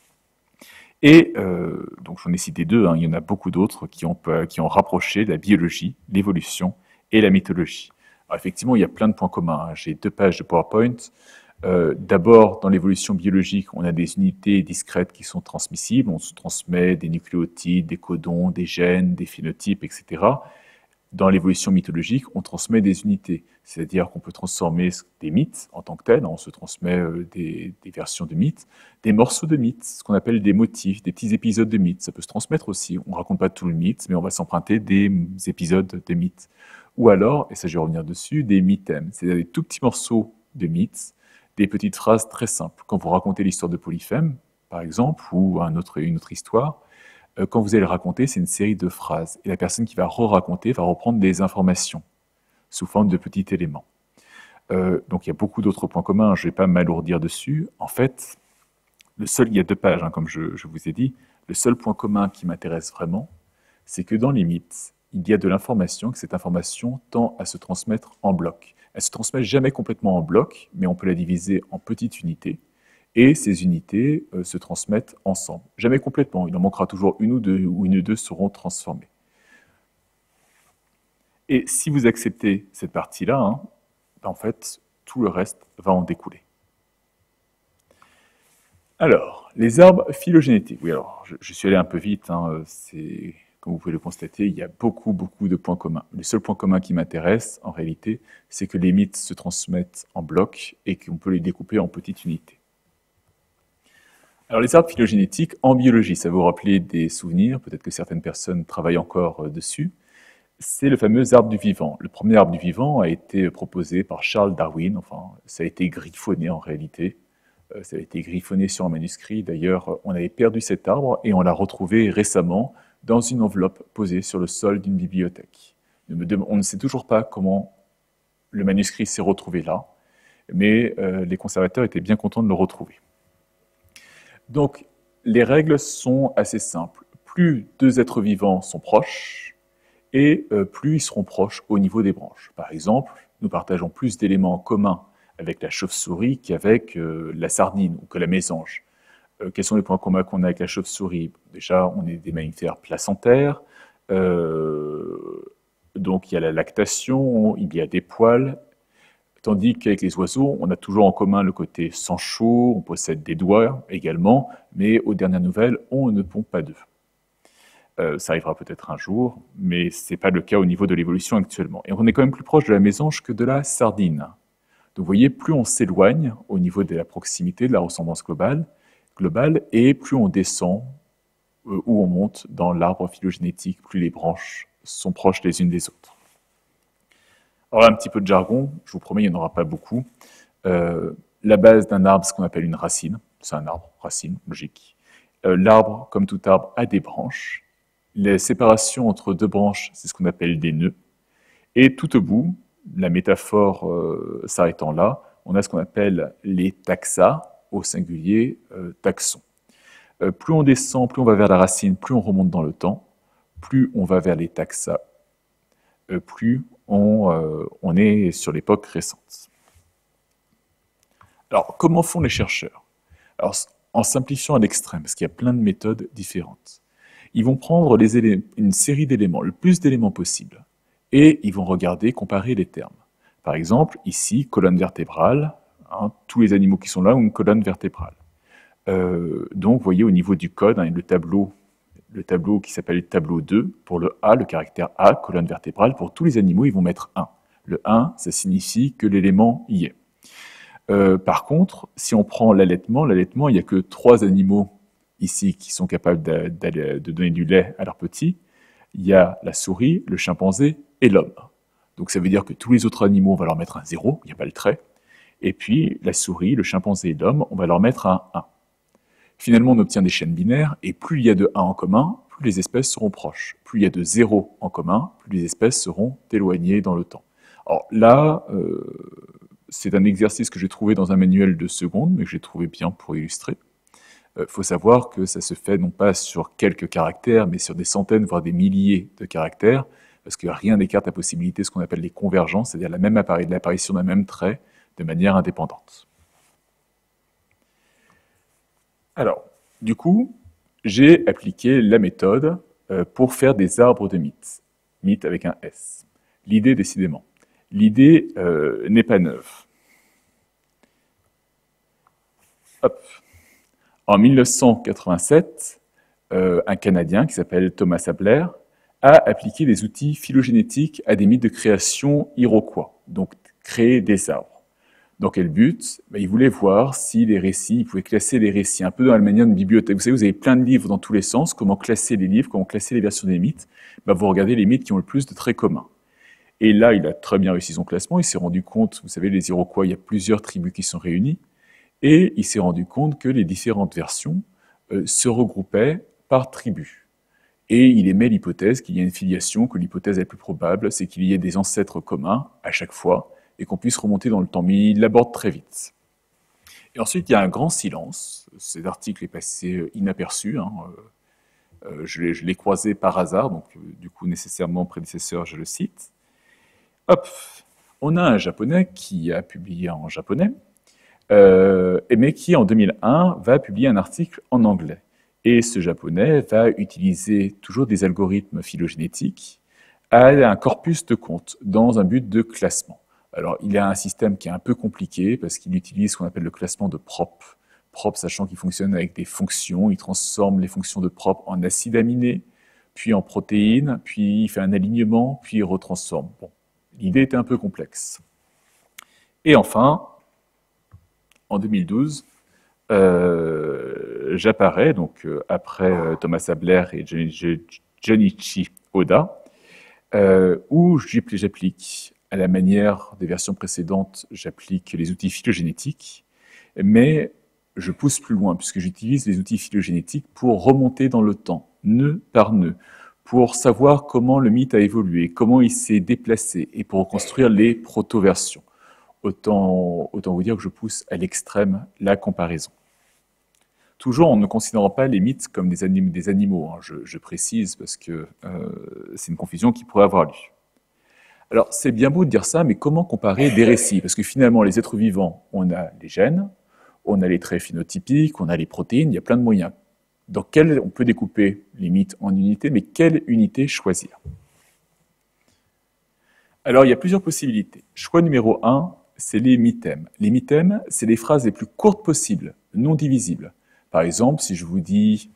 Et donc j'en ai cité deux, hein, il y en a beaucoup d'autres qui ont rapproché la biologie, l'évolution et la mythologie. Alors effectivement, il y a plein de points communs. Hein. J'ai 2 pages de PowerPoint. D'abord, dans l'évolution biologique, on a des unités discrètes qui sont transmissibles. On se transmet des nucléotides, des codons, des gènes, des phénotypes, etc. Dans l'évolution mythologique, on transmet des unités, c'est-à-dire qu'on peut transformer des mythes en tant que tels, on se transmet des versions de mythes, des morceaux de mythes, ce qu'on appelle des motifs, des petits épisodes de mythes. Ça peut se transmettre aussi, on ne raconte pas tout le mythe, mais on va s'emprunter des épisodes de mythes. Ou alors, et ça je vais revenir dessus, des mythèmes, c'est-à-dire des tout petits morceaux de mythes, des petites phrases très simples. Quand vous racontez l'histoire de Polyphème, par exemple, ou une autre histoire, quand vous allez raconter, c'est une série de phrases. Et la personne qui va re-raconter va reprendre des informations sous forme de petits éléments. Donc il y a beaucoup d'autres points communs, je ne vais pas m'alourdir dessus. En fait, il y a 2 pages, hein, comme je vous ai dit. Le seul point commun qui m'intéresse vraiment, c'est que dans les mythes, il y a de l'information, que cette information tend à se transmettre en bloc. Elle ne se transmet jamais complètement en bloc, mais on peut la diviser en petites unités. Et ces unités se transmettent ensemble. Jamais complètement, il en manquera toujours une ou deux seront transformées. Et si vous acceptez cette partie-là, hein, en fait, tout le reste va en découler. Alors, les arbres phylogénétiques. Oui, alors, je suis allé un peu vite, hein, comme vous pouvez le constater, il y a beaucoup de points communs. Le seul point commun qui m'intéresse, en réalité, c'est que les mythes se transmettent en blocs et qu'on peut les découper en petites unités. Alors les arbres phylogénétiques, en biologie, ça vous rappelle des souvenirs, peut-être que certaines personnes travaillent encore dessus, c'est le fameux arbre du vivant. Le premier arbre du vivant a été proposé par Charles Darwin, enfin ça a été griffonné en réalité, ça a été griffonné sur un manuscrit, d'ailleurs on avait perdu cet arbre et on l'a retrouvé récemment dans une enveloppe posée sur le sol d'une bibliothèque. On ne sait toujours pas comment le manuscrit s'est retrouvé là, mais les conservateurs étaient bien contents de le retrouver. Donc, les règles sont assez simples. Plus 2 êtres vivants sont proches, et plus ils seront proches au niveau des branches. Par exemple, nous partageons plus d'éléments en commun avec la chauve-souris qu'avec la sardine ou que la mésange. Quels sont les points communs qu'on a avec la chauve-souris? Déjà, on est des mammifères placentaires, donc il y a la lactation, il y a des poils, tandis qu'avec les oiseaux, on a toujours en commun le côté sang chaud, on possède des doigts également, mais aux dernières nouvelles, on ne pond pas d'œufs. Ça arrivera peut-être un jour, mais ce n'est pas le cas au niveau de l'évolution actuellement. Et on est quand même plus proche de la mésange que de la sardine. Donc vous voyez, plus on s'éloigne au niveau de la proximité, de la ressemblance globale, et plus on descend ou on monte dans l'arbre phylogénétique, plus les branches sont proches les unes des autres. Alors un petit peu de jargon, je vous promets, il n'y en aura pas beaucoup. La base d'un arbre, c'est ce qu'on appelle une racine. C'est un arbre, racine, logique. L'arbre, comme tout arbre, a des branches. Les séparations entre 2 branches, c'est ce qu'on appelle des nœuds. Et tout au bout, la métaphore s'arrêtant là, on a ce qu'on appelle les taxa, au singulier taxon. Plus on descend, plus on va vers la racine, plus on remonte dans le temps, plus on va vers les taxa, plus on est sur l'époque récente. Alors, comment font les chercheurs? Alors, en simplifiant à l'extrême, parce qu'il y a plein de méthodes différentes. Ils vont prendre une série d'éléments, le plus d'éléments possible, et ils vont regarder, comparer les termes. Par exemple, ici, colonne vertébrale, hein, tous les animaux qui sont là ont une colonne vertébrale. Donc, vous voyez, au niveau du code, hein, le tableau qui s'appelle le tableau 2, pour le A, le caractère A, colonne vertébrale, pour tous les animaux, ils vont mettre 1. Le 1, ça signifie que l'élément y est. Par contre, si on prend l'allaitement, il n'y a que 3 animaux ici qui sont capables de donner du lait à leurs petits. Il y a la souris, le chimpanzé et l'homme. Donc ça veut dire que tous les autres animaux, on va leur mettre un 0, il n'y a pas le trait. Et puis la souris, le chimpanzé et l'homme, on va leur mettre un 1. Finalement, on obtient des chaînes binaires, et plus il y a de 1 en commun, plus les espèces seront proches. Plus il y a de 0 en commun, plus les espèces seront éloignées dans le temps. Alors là, c'est un exercice que j'ai trouvé dans un manuel de seconde, mais que j'ai trouvé bien pour illustrer. Il faut savoir que ça se fait non pas sur quelques caractères, mais sur des centaines, voire des milliers de caractères, parce que rien n'écarte la possibilité de ce qu'on appelle les convergences, c'est-à-dire l'apparition d'un même trait de manière indépendante. Alors, du coup, j'ai appliqué la méthode pour faire des arbres de mythes. Mythes avec un S. L'idée, décidément. L'idée n'est pas neuve. Hop. En 1987, un Canadien qui s'appelle Thomas Abler a appliqué des outils phylogénétiques à des mythes de création iroquois, donc créer des arbres. Dans quel but? Il voulait voir si les récits, il pouvait classer les récits, un peu dans la manière d'une bibliothèque. Vous savez, vous avez plein de livres dans tous les sens, comment classer les livres, comment classer les versions des mythes. Vous regardez les mythes qui ont le plus de traits communs. Et là, il a très bien réussi son classement, il s'est rendu compte, vous savez, les Iroquois, il y a plusieurs tribus qui sont réunies, et il s'est rendu compte que les différentes versions se regroupaient par tribu. Et il émet l'hypothèse qu'il y a une filiation, que l'hypothèse la plus probable, c'est qu'il y ait des ancêtres communs à chaque fois, et qu'on puisse remonter dans le temps. Mais il l'aborde très vite. Et ensuite, il y a un grand silence. Cet article est passé inaperçu. Hein. Je l'ai croisé par hasard, donc du coup, nécessairement, prédécesseur, je le cite. Hop, on a un Japonais qui a publié en japonais, mais qui, en 2001, va publier un article en anglais. Et ce Japonais va utiliser toujours des algorithmes phylogénétiques à un corpus de comptes dans un but de classement. Alors, il a un système qui est un peu compliqué parce qu'il utilise ce qu'on appelle le classement de prop. Prop, sachant qu'il fonctionne avec des fonctions, il transforme les fonctions de prop en acides aminés, puis en protéines, puis il fait un alignement, puis il retransforme. Bon, l'idée était un peu complexe. Et enfin, en 2012, j'apparais, donc après Thomas Abler et Junichi Oda, où j'applique, à la manière des versions précédentes, j'applique les outils phylogénétiques, mais je pousse plus loin, puisque j'utilise les outils phylogénétiques pour remonter dans le temps, nœud par nœud, pour savoir comment le mythe a évolué, comment il s'est déplacé, et pour reconstruire les proto-versions. Autant vous dire que je pousse à l'extrême la comparaison. Toujours en ne considérant pas les mythes comme des animaux, hein, je précise, parce que c'est une confusion qui pourrait avoir lieu. Alors, c'est bien beau de dire ça, mais comment comparer des récits? Parce que finalement, les êtres vivants, on a les gènes, on a les traits phénotypiques, on a les protéines, il y a plein de moyens. Dans quel on peut découper les mythes en unités, mais quelle unité choisir? Alors, il y a plusieurs possibilités. Choix numéro 1, c'est les mythèmes. Les mythèmes, c'est les phrases les plus courtes possibles, non divisibles. Par exemple, si je vous dis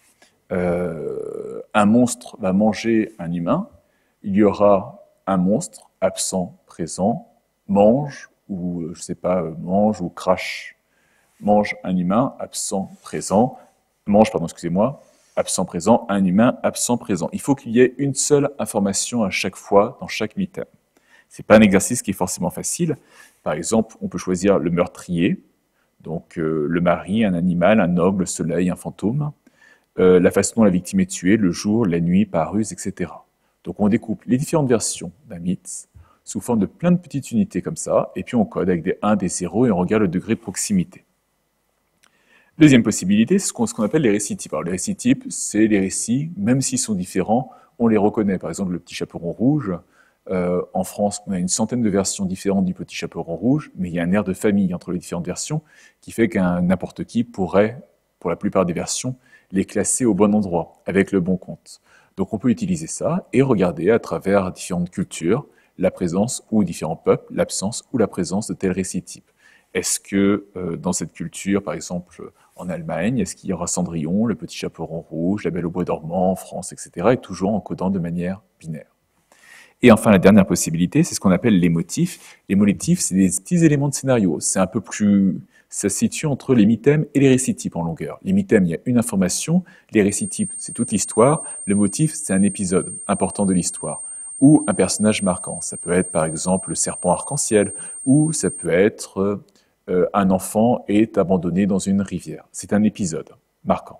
un monstre va manger un humain, il y aura un monstre, absent, présent, mange, ou je sais pas, mange ou crache, mange un humain, absent, présent, mange, pardon, excusez-moi, absent, présent, un humain, absent, présent. Il faut qu'il y ait une seule information à chaque fois dans chaque mythème. C'est pas un exercice qui est forcément facile. Par exemple, on peut choisir le meurtrier, donc le mari, un animal, un homme, le soleil, un fantôme, la façon dont la victime est tuée, le jour, la nuit, par ruse, etc. Donc on découpe les différentes versions d'un mythe sous forme de plein de petites unités comme ça, et puis on code avec des 1, des 0, et on regarde le degré de proximité. Deuxième possibilité, c'est ce qu'on appelle les récits types. Alors les récits types, c'est les récits, même s'ils sont différents, on les reconnaît. Par exemple, le petit chaperon rouge, En France, on a une centaine de versions différentes du Petit Chaperon Rouge, mais il y a un air de famille entre les différentes versions qui fait qu'un n'importe qui pourrait, pour la plupart des versions, les classer au bon endroit, avec le bon compte. Donc on peut utiliser ça et regarder à travers différentes cultures la présence ou différents peuples, l'absence ou la présence de tels récits types. Est-ce que dans cette culture, par exemple en Allemagne, est-ce qu'il y aura Cendrillon, le Petit Chaperon Rouge, la Belle au Bois dormant en France, etc. et toujours en codant de manière binaire. Et enfin, la dernière possibilité, c'est ce qu'on appelle les motifs. Les motifs, c'est des petits éléments de scénario. C'est un peu plus... Ça se situe entre les mythèmes et les récits types en longueur. Les mythèmes, il y a une information. Les récits types, c'est toute l'histoire. Le motif, c'est un épisode important de l'histoire. Ou un personnage marquant. Ça peut être, par exemple, le serpent arc-en-ciel. Ou ça peut être un enfant est abandonné dans une rivière. C'est un épisode marquant.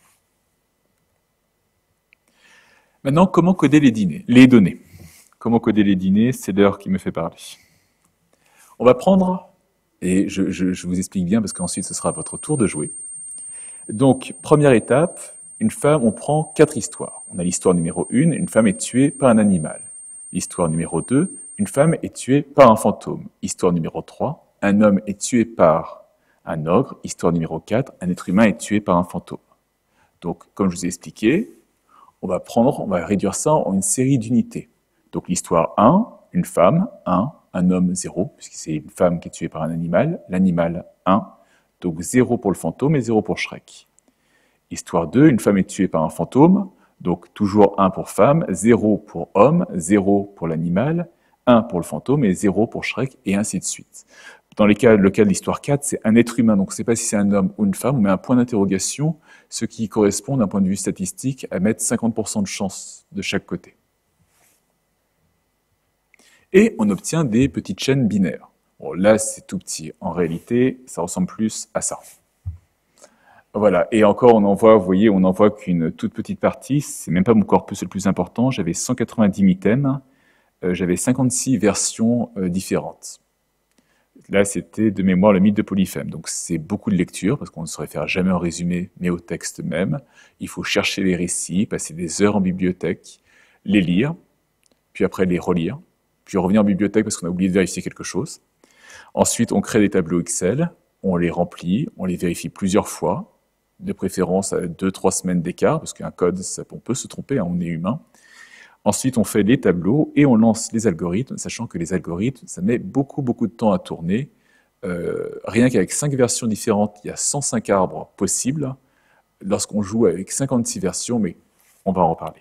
Maintenant, comment coder les données? Comment coder les dîners, c'est l'heure qui me fait parler. On va prendre, et je vous explique bien parce qu'ensuite ce sera votre tour de jouer. Donc, première étape, une femme, on prend 4 histoires. On a l'histoire numéro 1, une femme est tuée par un animal. L'histoire numéro 2, une femme est tuée par un fantôme. Histoire numéro 3, un homme est tué par un ogre. Histoire numéro 4, un être humain est tué par un fantôme. Donc, comme je vous ai expliqué, on va réduire ça en une série d'unités. Donc l'histoire 1, une femme, 1, un homme 0, puisque c'est une femme qui est tuée par un animal, l'animal 1, donc 0 pour le fantôme et 0 pour Shrek. Histoire 2, une femme est tuée par un fantôme, donc toujours 1 pour femme, 0 pour homme, 0 pour l'animal, 1 pour le fantôme et 0 pour Shrek, et ainsi de suite. Dans le cas de l'histoire 4, c'est un être humain, donc on ne sait pas si c'est un homme ou une femme, on met un point d'interrogation, ce qui correspond d'un point de vue statistique à mettre 50% de chance de chaque côté. Et on obtient des petites chaînes binaires. Bon, là, c'est tout petit. En réalité, ça ressemble plus à ça. Voilà. Et encore, on en voit, vous voyez, on n'en voit qu'une toute petite partie. C'est même pas mon corpus le plus important. J'avais 190 mythèmes. J'avais 56 versions différentes. Là, c'était de mémoire le mythe de Polyphème. Donc, c'est beaucoup de lecture, parce qu'on ne saurait faire jamais un résumé, mais au texte même. Il faut chercher les récits, passer des heures en bibliothèque, les lire, puis après les relire, puis revenir en bibliothèque parce qu'on a oublié de vérifier quelque chose. Ensuite, on crée des tableaux Excel, on les remplit, on les vérifie plusieurs fois, de préférence à 2-3 semaines d'écart, parce qu'un code, on peut se tromper, hein, on est humain. Ensuite, on fait les tableaux et on lance les algorithmes, sachant que les algorithmes, ça met beaucoup de temps à tourner. Rien qu'avec 5 versions différentes, il y a 105 arbres possibles. Lorsqu'on joue avec 56 versions, mais on va en reparler.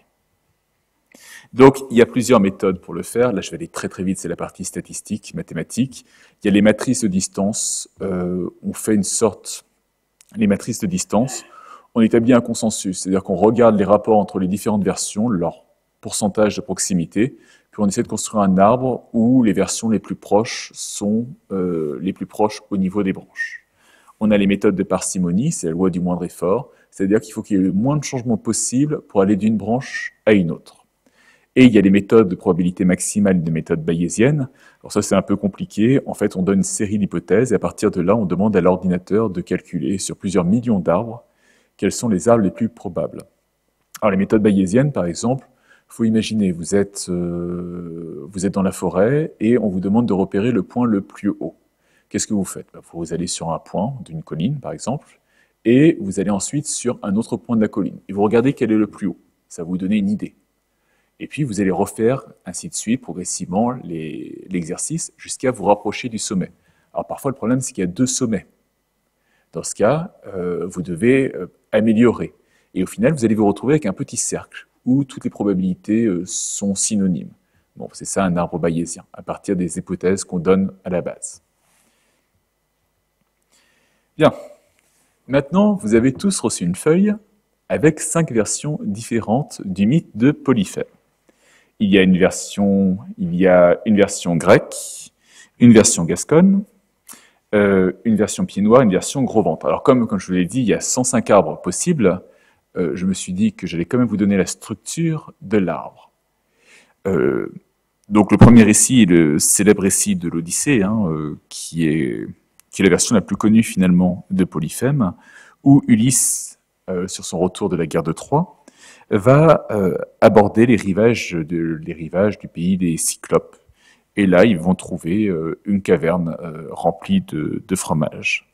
Donc, il y a plusieurs méthodes pour le faire. Là, je vais aller très vite, c'est la partie statistique, mathématique. Il y a les matrices de distance. On fait une sorte... Les matrices de distance, on établit un consensus, c'est-à-dire qu'on regarde les rapports entre les différentes versions, leur pourcentage de proximité, puis on essaie de construire un arbre où les versions les plus proches sont les plus proches au niveau des branches. On a les méthodes de parcimonie, c'est la loi du moindre effort, c'est-à-dire qu'il faut qu'il y ait le moins de changements possible pour aller d'une branche à une autre. Et il y a les méthodes de probabilité maximale et des méthodes bayésiennes. Alors ça, c'est un peu compliqué. En fait, on donne une série d'hypothèses et à partir de là, on demande à l'ordinateur de calculer sur plusieurs millions d'arbres quels sont les arbres les plus probables. Alors les méthodes bayésiennes, par exemple, il faut imaginer, vous êtes dans la forêt et on vous demande de repérer le point le plus haut. Qu'est-ce que vous faites? Vous allez sur un point d'une colline, par exemple, et vous allez ensuite sur un autre point de la colline. Et vous regardez quel est le plus haut. Ça va vous donner une idée. Et puis, vous allez refaire, ainsi de suite, progressivement, l'exercice jusqu'à vous rapprocher du sommet. Alors, parfois, le problème, c'est qu'il y a 2 sommets. Dans ce cas, vous devez améliorer. Et au final, vous allez vous retrouver avec un petit cercle où toutes les probabilités sont synonymes. Bon, c'est ça un arbre bayésien, à partir des hypothèses qu'on donne à la base. Bien. Maintenant, vous avez tous reçu une feuille avec 5 versions différentes du mythe de Polyphème. Il y a une version grecque, une version gasconne, une version pied noir, une version gros ventre. Alors comme je vous l'ai dit, il y a 105 arbres possibles. Je me suis dit que j'allais quand même vous donner la structure de l'arbre. Donc le premier récit est le célèbre récit de l'Odyssée, qui est la version la plus connue finalement de Polyphème, où Ulysse, sur son retour de la guerre de Troie, va aborder les rivages du pays des Cyclopes. Et là, ils vont trouver une caverne remplie de fromage.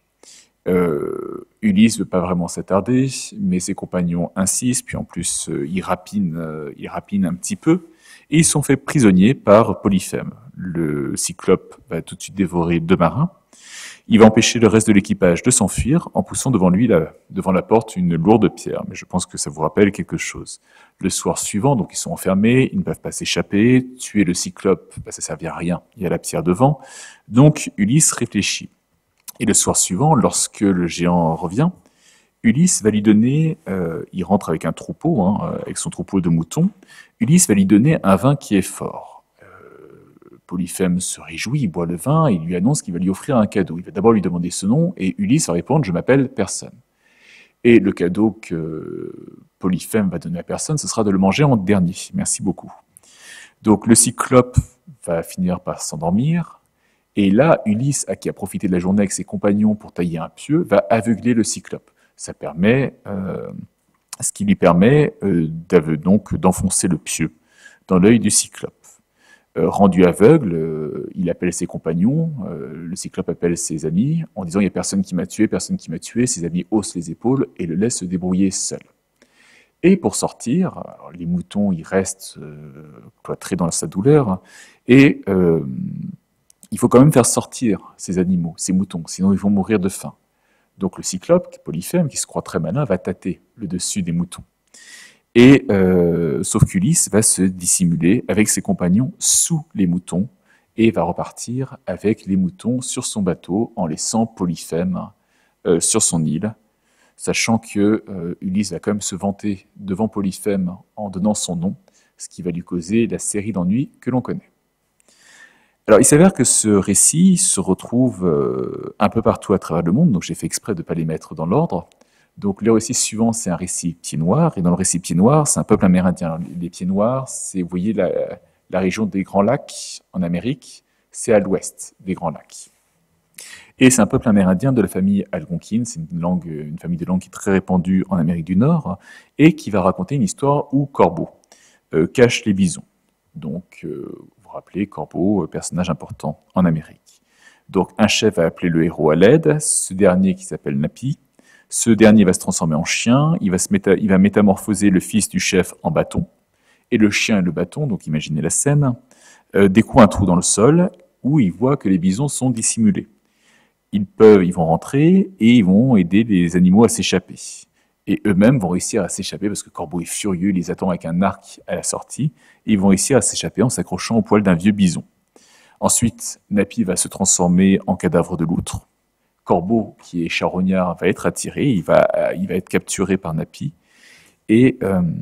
Ulysse ne veut pas vraiment s'attarder, mais ses compagnons insistent, puis en plus ils rapinent un petit peu, et ils sont faits prisonniers par Polyphème. Le Cyclope va tout de suite dévorer 2 marins. Il va empêcher le reste de l'équipage de s'enfuir en poussant devant la porte une lourde pierre. Mais je pense que ça vous rappelle quelque chose. Le soir suivant, donc ils sont enfermés, ils ne peuvent pas s'échapper. Tuer le Cyclope, ça ne servira à rien. Il y a la pierre devant. Donc Ulysse réfléchit. Et le soir suivant, lorsque le géant revient, Ulysse va lui donner, il rentre avec un troupeau, avec son troupeau de moutons. Ulysse va lui donner un vin qui est fort. Polyphème se réjouit, il boit le vin et il lui annonce qu'il va lui offrir un cadeau. Il va d'abord lui demander ce nom et Ulysse va répondre « Je m'appelle personne ». Et le cadeau que Polyphème va donner à personne, ce sera de le manger en dernier. Merci beaucoup. Donc le Cyclope va finir par s'endormir. Et là, Ulysse, qui a profité de la journée avec ses compagnons pour tailler un pieu, va aveugler le Cyclope. Ce qui lui permet donc d'enfoncer le pieu dans l'œil du Cyclope. Rendu aveugle, il appelle ses compagnons, le Cyclope appelle ses amis, en disant « il n'y a personne qui m'a tué, personne qui m'a tué ». Ses amis haussent les épaules et le laissent se débrouiller seul. Et pour sortir, alors les moutons, ils restent cloîtrés dans sa douleur, et il faut quand même faire sortir ces animaux, ces moutons, sinon ils vont mourir de faim. Donc le Cyclope, Polyphème, qui se croit très malin, va tâter le dessus des moutons. Et sauf qu'Ulysse va se dissimuler avec ses compagnons sous les moutons et va repartir avec les moutons sur son bateau en laissant Polyphème sur son île, sachant que Ulysse va quand même se vanter devant Polyphème en donnant son nom, ce qui va lui causer la série d'ennuis que l'on connaît. Alors, il s'avère que ce récit se retrouve un peu partout à travers le monde, donc j'ai fait exprès de ne pas les mettre dans l'ordre. Donc, le récit suivant, c'est un récit Pieds-Noirs, et dans le récit Pieds-Noirs, c'est un peuple amérindien. Les Pieds-Noirs, c'est, vous voyez, la région des Grands Lacs en Amérique, c'est à l'ouest des Grands Lacs. Et c'est un peuple amérindien de la famille algonquine, c'est une famille de langues qui est très répandue en Amérique du Nord, et qui va raconter une histoire où Corbeau cache les bisons. Donc, vous vous rappelez, Corbeau, personnage important en Amérique. Donc, un chef va appeler le héros à l'aide, ce dernier qui s'appelle Napi. Ce dernier va se transformer en chien, il va métamorphoser le fils du chef en bâton, et le chien et le bâton, donc imaginez la scène, découvrent un trou dans le sol où ils voient que les bisons sont dissimulés. Ils vont rentrer et ils vont aider les animaux à s'échapper. Et eux-mêmes vont réussir à s'échapper parce que Corbeau est furieux, il les attend avec un arc à la sortie, et ils vont réussir à s'échapper en s'accrochant au poil d'un vieux bison. Ensuite, Napi va se transformer en cadavre de loutre. Corbeau, qui est charognard, va être attiré, il va être capturé par Napi, et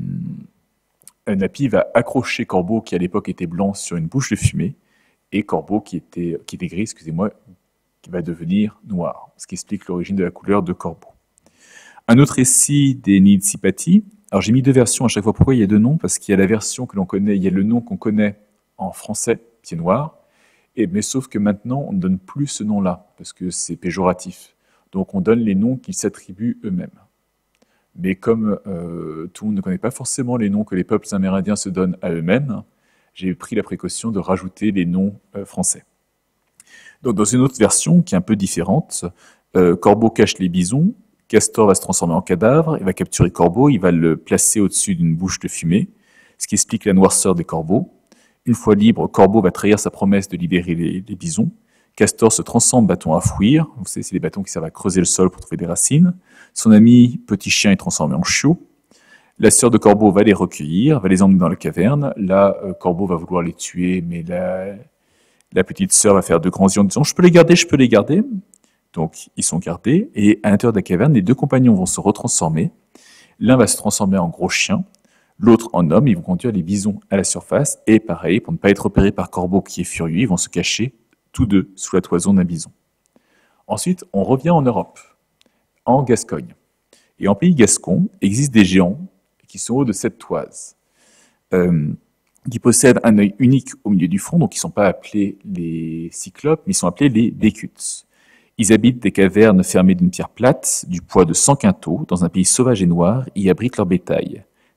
Napi va accrocher Corbeau, qui à l'époque était blanc, sur une bouche de fumée, et Corbeau, qui était gris, qui va devenir noir, ce qui explique l'origine de la couleur de Corbeau. Un autre récit des Nidsipati. Alors j'ai mis 2 versions à chaque fois. Pourquoi il y a 2 noms? Parce qu'il y a la version que l'on connaît, il y a le nom qu'on connaît en français, Pieds-Noirs, mais sauf que maintenant, on ne donne plus ce nom-là, parce que c'est péjoratif. Donc on donne les noms qu'ils s'attribuent eux-mêmes. Mais comme tout le monde ne connaît pas forcément les noms que les peuples amérindiens se donnent à eux-mêmes, j'ai pris la précaution de rajouter les noms français. Donc dans une autre version, qui est un peu différente, Corbeau cache les bisons, Castor va se transformer en cadavre, il va capturer Corbeau, il va le placer au-dessus d'une bouche de fumée, ce qui explique la noirceur des corbeaux. Une fois libre, Corbeau va trahir sa promesse de libérer les bisons. Castor se transforme en bâton à fouir. Vous savez, c'est des bâtons qui servent à creuser le sol pour trouver des racines. Son ami Petit Chien est transformé en chiot. La sœur de Corbeau va les recueillir, va les emmener dans la caverne. Là, Corbeau va vouloir les tuer, mais la petite sœur va faire de grands yeux en disant « Je peux les garder, je peux les garder ». Donc, ils sont gardés. Et à l'intérieur de la caverne, les 2 compagnons vont se retransformer. L'un va se transformer en gros chien. L'autre en homme, ils vont conduire les bisons à la surface, et pareil, pour ne pas être repérés par Corbeau qui est furieux, ils vont se cacher tous 2 sous la toison d'un bison. Ensuite, on revient en Europe, en Gascogne. Et en pays gascon, existent des géants qui sont hauts de 7 toises, qui possèdent un œil unique au milieu du front, donc ils ne sont pas appelés les cyclopes, mais ils sont appelés les décutes. Ils habitent des cavernes fermées d'une pierre plate, du poids de 100 quintaux, dans un pays sauvage et noir, et y abritent leur bétail.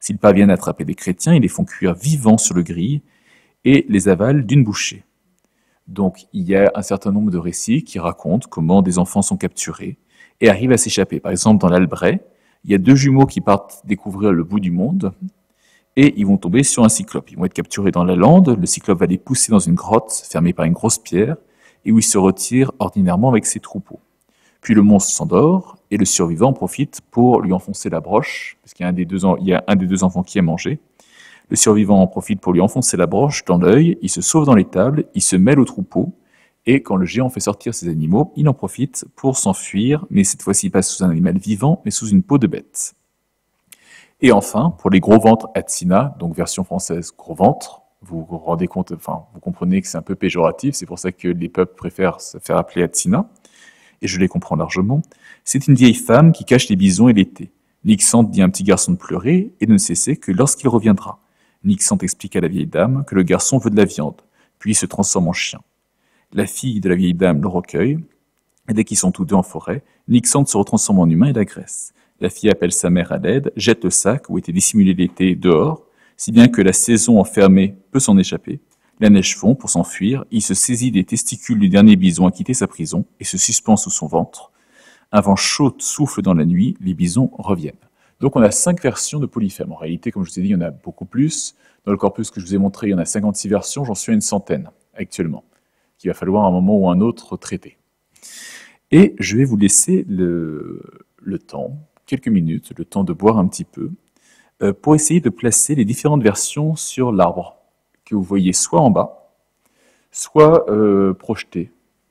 S'ils parviennent à attraper des chrétiens, ils les font cuire vivants sur le grill et les avalent d'une bouchée. Donc il y a un certain nombre de récits qui racontent comment des enfants sont capturés et arrivent à s'échapper. Par exemple, dans l'Albret, il y a deux jumeaux qui partent découvrir le bout du monde et ils vont tomber sur un cyclope. Ils vont être capturés dans la lande, le cyclope va les pousser dans une grotte fermée par une grosse pierre et où il se retire ordinairement avec ses troupeaux. Puis le monstre s'endort et le survivant en profite pour lui enfoncer la broche, parce qu'il y a un des deux enfants qui est mangé. Le survivant en profite pour lui enfoncer la broche dans l'œil, il se sauve dans l'étable, il se mêle au troupeau, et quand le géant fait sortir ses animaux, il en profite pour s'enfuir, mais cette fois-ci pas sous un animal vivant, mais sous une peau de bête. Et enfin, pour les gros ventres Atsina, donc version française gros ventre, vous vous rendez compte, enfin, vous comprenez que c'est un peu péjoratif, c'est pour ça que les peuples préfèrent se faire appeler Atsina, et je les comprends largement. C'est une vieille femme qui cache les bisons et l'été. Nixante dit à un petit garçon de pleurer et de ne cesser que lorsqu'il reviendra. Nixante explique à la vieille dame que le garçon veut de la viande, puis il se transforme en chien. La fille de la vieille dame le recueille, et dès qu'ils sont tous deux en forêt, Nixante se retransforme en humain et l'agresse. La fille appelle sa mère à l'aide, jette le sac où était dissimulé l'été dehors, si bien que la saison enfermée peut s'en échapper. La neige fond pour s'enfuir, il se saisit des testicules du dernier bison à quitter sa prison et se suspend sous son ventre. Un vent chaud souffle dans la nuit, les bisons reviennent. Donc on a 5 versions de Polyphème. En réalité, comme je vous ai dit, il y en a beaucoup plus. Dans le corpus que je vous ai montré, il y en a 56 versions, j'en suis à une centaine actuellement, qu'il va falloir à un moment ou un autre traiter. Et je vais vous laisser le temps, quelques minutes, le temps de boire un petit peu, pour essayer de placer les différentes versions sur l'arbre, que vous voyez soit en bas, soit projeté.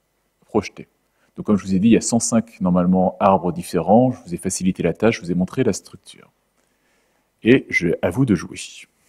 Donc comme je vous ai dit, il y a 105 normalement arbres différents, je vous ai facilité la tâche, je vous ai montré la structure. Et à vous de jouer.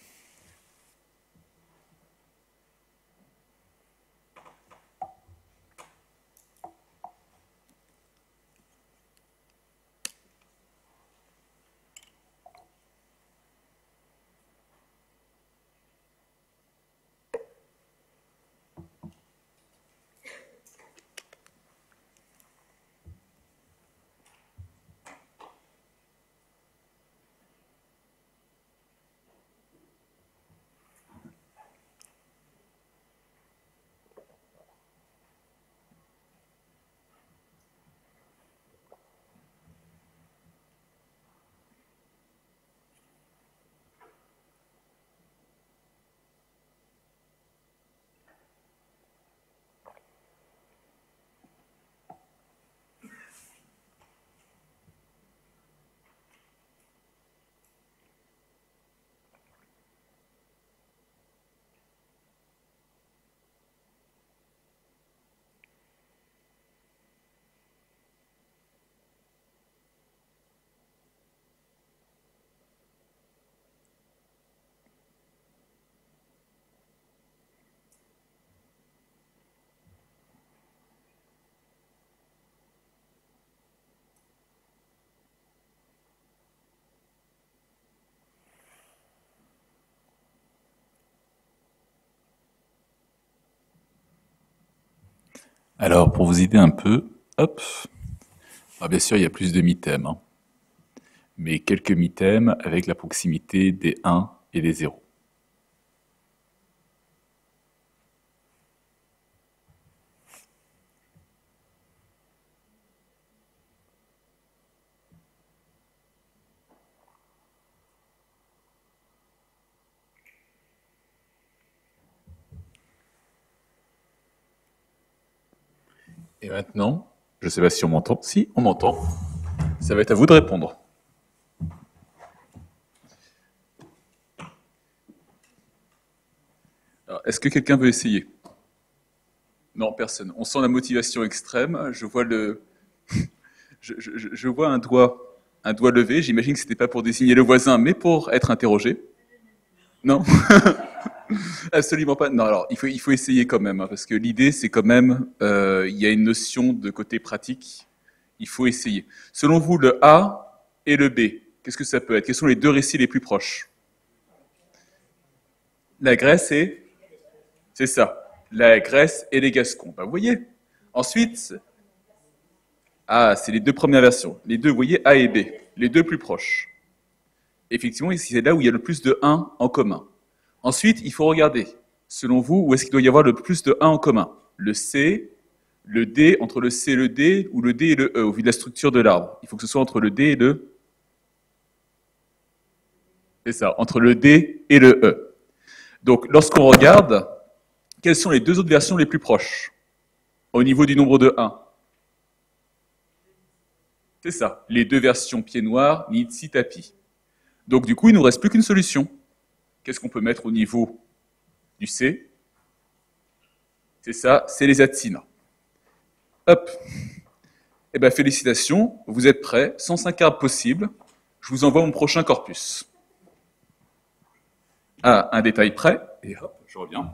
Alors, pour vous aider un peu, hop, bien sûr, il y a plus de mi-thèmes, hein, mais quelques mi-thèmes avec la proximité des 1 et des 0. Et maintenant, je ne sais pas si on m'entend. Si, on m'entend. Ça va être à vous de répondre. Est-ce que quelqu'un veut essayer? Non, personne. On sent la motivation extrême. Je vois je vois un doigt levé. J'imagine que c'était pas pour désigner le voisin, mais pour être interrogé. Non, absolument pas. Non, alors il faut essayer quand même, hein, parce que l'idée c'est quand même, il y a une notion de côté pratique. Il faut essayer. Selon vous, le A et le B, qu'est-ce que ça peut être? Quels sont les deux récits les plus proches? La Grèce et... C'est ça. La Grèce et les Gascons. Vous voyez. Ensuite, c'est les deux premières versions. Les deux, vous voyez, A et B. Les deux plus proches. Effectivement, c'est là où il y a le plus de 1 en commun. Ensuite, il faut regarder, selon vous, où est-ce qu'il doit y avoir le plus de 1 en commun? Le C, le D, entre le C et le D, ou le D et le E, au vu de la structure de l'arbre. Il faut que ce soit entre le D et le... C'est ça, entre le D et le E. Donc, lorsqu'on regarde, quelles sont les deux autres versions les plus proches au niveau du nombre de 1? C'est ça, les deux versions pied noir, Nitsi, tapis. Donc, du coup, il ne nous reste plus qu'une solution. Qu'est-ce qu'on peut mettre au niveau du C? C'est ça, c'est les Atsina. Hop. Eh bien, félicitations, vous êtes prêts, 105 arbres possibles. Je vous envoie mon prochain corpus. Ah, un détail près, et hop, je reviens.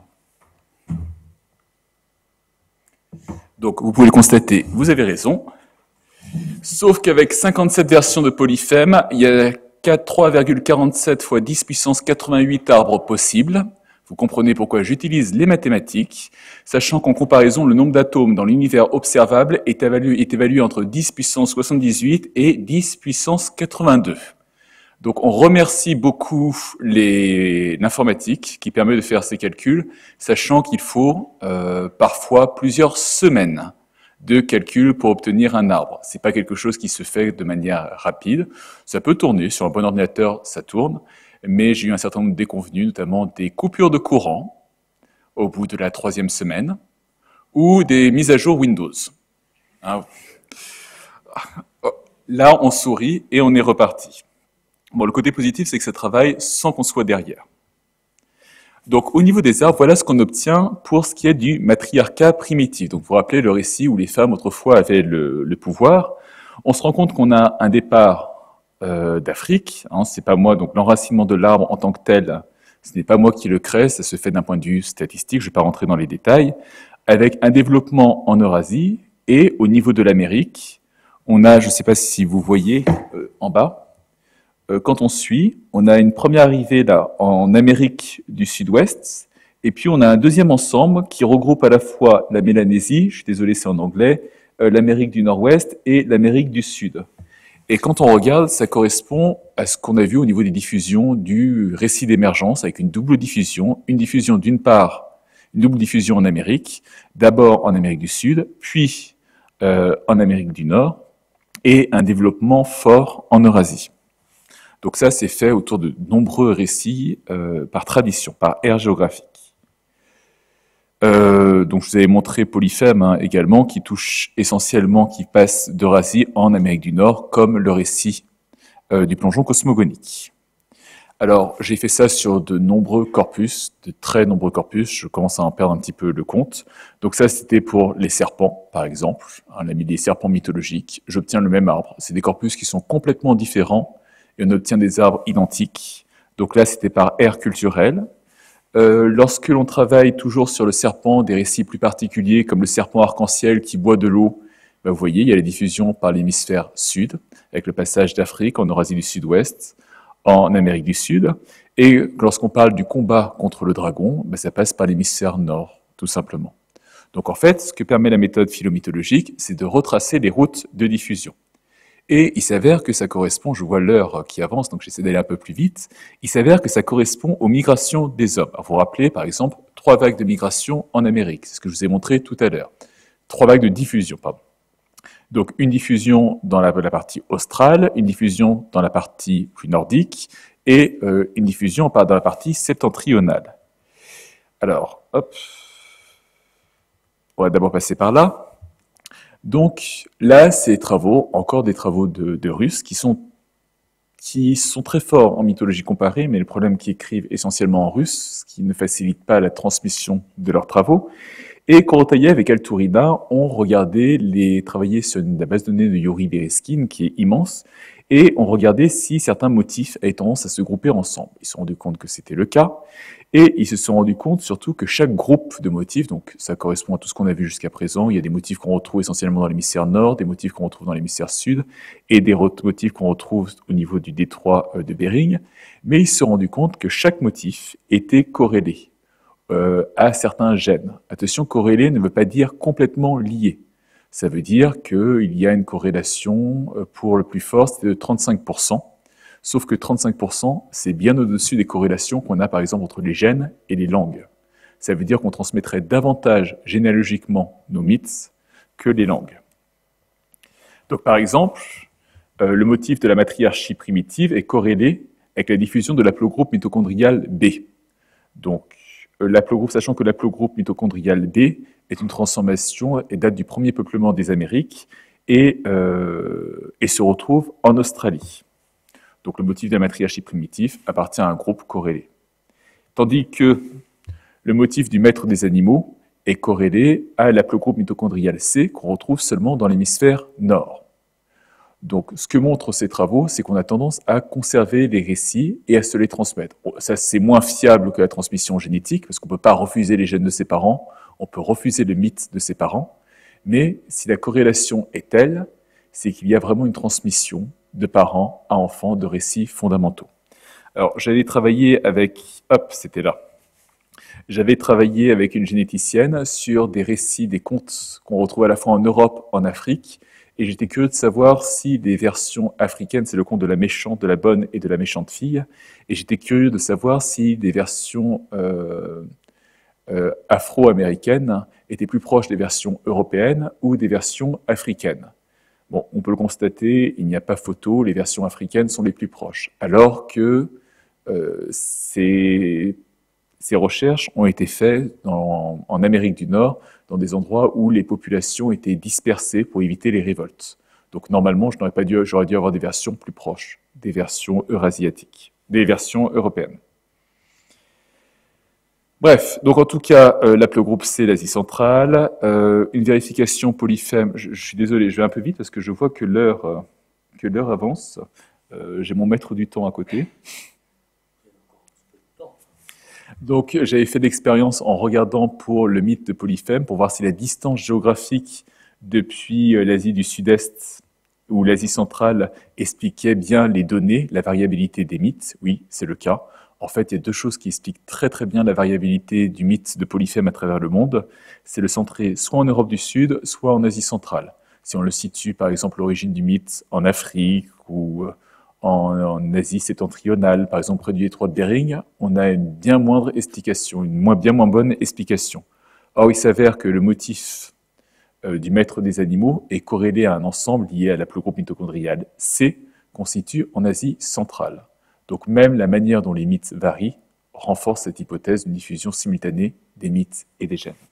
Donc, vous pouvez le constater, vous avez raison. Sauf qu'avec 57 versions de Polyphème, il y a 3,47 fois 10 puissance 88 arbres possibles. Vous comprenez pourquoi j'utilise les mathématiques, sachant qu'en comparaison, le nombre d'atomes dans l'univers observable est évalué entre 10 puissance 78 et 10 puissance 82. Donc on remercie beaucoup l'informatique qui permet de faire ces calculs, sachant qu'il faut parfois plusieurs semaines de calcul pour obtenir un arbre. C'est pas quelque chose qui se fait de manière rapide. Ça peut tourner, sur un bon ordinateur, ça tourne, mais j'ai eu un certain nombre de déconvenues, notamment des coupures de courant au bout de la 3e semaine, ou des mises à jour Windows. Hein. Là, on sourit et on est reparti. Bon, le côté positif, c'est que ça travaille sans qu'on soit derrière. Donc, au niveau des arbres, voilà ce qu'on obtient pour ce qui est du matriarcat primitif. Donc, vous vous rappelez le récit où les femmes, autrefois, avaient le pouvoir. On se rend compte qu'on a un départ d'Afrique. Hein, c'est pas moi, donc l'enracinement de l'arbre en tant que tel, ce n'est pas moi qui le crée, ça se fait d'un point de vue statistique, je ne vais pas rentrer dans les détails, avec un développement en Eurasie et au niveau de l'Amérique, on a, je ne sais pas si vous voyez en bas, quand on suit, on a une première arrivée là en Amérique du Sud-Ouest, et puis on a un deuxième ensemble qui regroupe à la fois la Mélanésie, je suis désolé c'est en anglais, l'Amérique du Nord-Ouest et l'Amérique du Sud. Et quand on regarde, ça correspond à ce qu'on a vu au niveau des diffusions du récit d'émergence, avec une double diffusion. Une diffusion d'une part, une double diffusion en Amérique, d'abord en Amérique du Sud, puis en Amérique du Nord, et un développement fort en Eurasie. Donc ça, c'est fait autour de nombreux récits par tradition, par ère géographique. Donc je vous avais montré Polyphème hein, également, qui touche essentiellement, qui passe d'Eurasie en Amérique du Nord, comme le récit du plongeon cosmogonique. Alors j'ai fait ça sur de nombreux corpus, de très nombreux corpus, je commence à en perdre un petit peu le compte. Donc ça c'était pour les serpents, par exemple, on a mis des serpents mythologiques, j'obtiens le même arbre. C'est des corpus qui sont complètement différents, et on obtient des arbres identiques. Donc là c'était par ère culturelle. Lorsque l'on travaille toujours sur le serpent, des récits plus particuliers, comme le serpent arc-en-ciel qui boit de l'eau, ben vous voyez, il y a les diffusions par l'hémisphère sud, avec le passage d'Afrique en Eurasie du Sud-Ouest, en Amérique du Sud. Et lorsqu'on parle du combat contre le dragon, ben ça passe par l'hémisphère nord, tout simplement. Donc en fait, ce que permet la méthode phylomythologique, c'est de retracer les routes de diffusion. Et il s'avère que ça correspond, je vois l'heure qui avance, donc j'essaie d'aller un peu plus vite, il s'avère que ça correspond aux migrations des hommes. Alors, vous vous rappelez, par exemple, 3 vagues de migration en Amérique, c'est ce que je vous ai montré tout à l'heure. 3 vagues de diffusion, pardon. Donc une diffusion dans la partie australe, une diffusion dans la partie plus nordique, et une diffusion dans la partie septentrionale. Alors, hop, on va d'abord passer par là. Donc là, c'est encore des travaux de Russes qui sont très forts en mythologie comparée, mais le problème qu'ils écrivent essentiellement en russe, ce qui ne facilite pas la transmission de leurs travaux. Et Korotayev et Kalturina ont travaillé sur la base de données de Yuri Bereskin, qui est immense, et ont regardé si certains motifs avaient tendance à se grouper ensemble. Ils se sont rendus compte que c'était le cas, et ils se sont rendus compte surtout que chaque groupe de motifs, donc ça correspond à tout ce qu'on a vu jusqu'à présent, il y a des motifs qu'on retrouve essentiellement dans l'hémisphère nord, des motifs qu'on retrouve dans l'hémisphère sud, et des motifs qu'on retrouve au niveau du détroit de Bering, mais ils se sont rendus compte que chaque motif était corrélé à certains gènes. Attention, corrélé ne veut pas dire complètement lié. Ça veut dire qu'il y a une corrélation pour le plus fort, c'était de 35%, Sauf que 35%, c'est bien au-dessus des corrélations qu'on a par exemple entre les gènes et les langues. Ça veut dire qu'on transmettrait davantage généalogiquement nos mythes que les langues. Donc par exemple, le motif de la matriarchie primitive est corrélé avec la diffusion de l'aplogroupe mitochondrial B. Donc sachant que l'aplogroupe mitochondrial B est une transformation et date du premier peuplement des Amériques et se retrouve en Australie. Donc le motif de la matriarchie primitive appartient à un groupe corrélé. Tandis que le motif du maître des animaux est corrélé à l'aplogroupe mitochondrial C qu'on retrouve seulement dans l'hémisphère nord. Donc ce que montrent ces travaux, c'est qu'on a tendance à conserver les récits et à se les transmettre. Bon, ça, c'est moins fiable que la transmission génétique, parce qu'on ne peut pas refuser les gènes de ses parents, on peut refuser le mythe de ses parents, mais si la corrélation est telle, c'est qu'il y a vraiment une transmission de parents à enfants de récits fondamentaux. Alors, j'avais travaillé avec... Hop, c'était là. J'avais travaillé avec une généticienne sur des récits, des contes qu'on retrouve à la fois en Europe, en Afrique, et j'étais curieux de savoir si des versions africaines, c'est le conte de la méchante, de la bonne et de la méchante fille, et j'étais curieux de savoir si des versions afro-américaines étaient plus proches des versions européennes ou des versions africaines. Bon, on peut le constater, il n'y a pas photo, les versions africaines sont les plus proches, alors que ces recherches ont été faites en Amérique du Nord, dans des endroits où les populations étaient dispersées pour éviter les révoltes. Donc normalement, j'aurais dû avoir des versions plus proches, des versions eurasiatiques, des versions européennes. Bref, donc en tout cas, l'aplogroupe C, l'Asie centrale, une vérification polyphème, je suis désolé, je vais un peu vite parce que je vois que l'heure avance. J'ai mon maître du temps à côté. Donc j'avais fait l'expérience en regardant pour le mythe de Polyphème, pour voir si la distance géographique depuis l'Asie du Sud-Est ou l'Asie centrale expliquait bien les données, la variabilité des mythes. Oui, c'est le cas. En fait, il y a deux choses qui expliquent très très bien la variabilité du mythe de Polyphème à travers le monde. C'est le centré soit en Europe du Sud, soit en Asie centrale. Si on le situe par exemple l'origine du mythe en Afrique ou en Asie septentrionale, par exemple près du détroit de Bering, on a une bien moindre explication, bien moins bonne explication. Or, il s'avère que le motif du maître des animaux est corrélé à un ensemble lié à l'aplogroupe mitochondrial C, constitué en Asie centrale. Donc même la manière dont les mythes varient renforce cette hypothèse d'une diffusion simultanée des mythes et des gènes.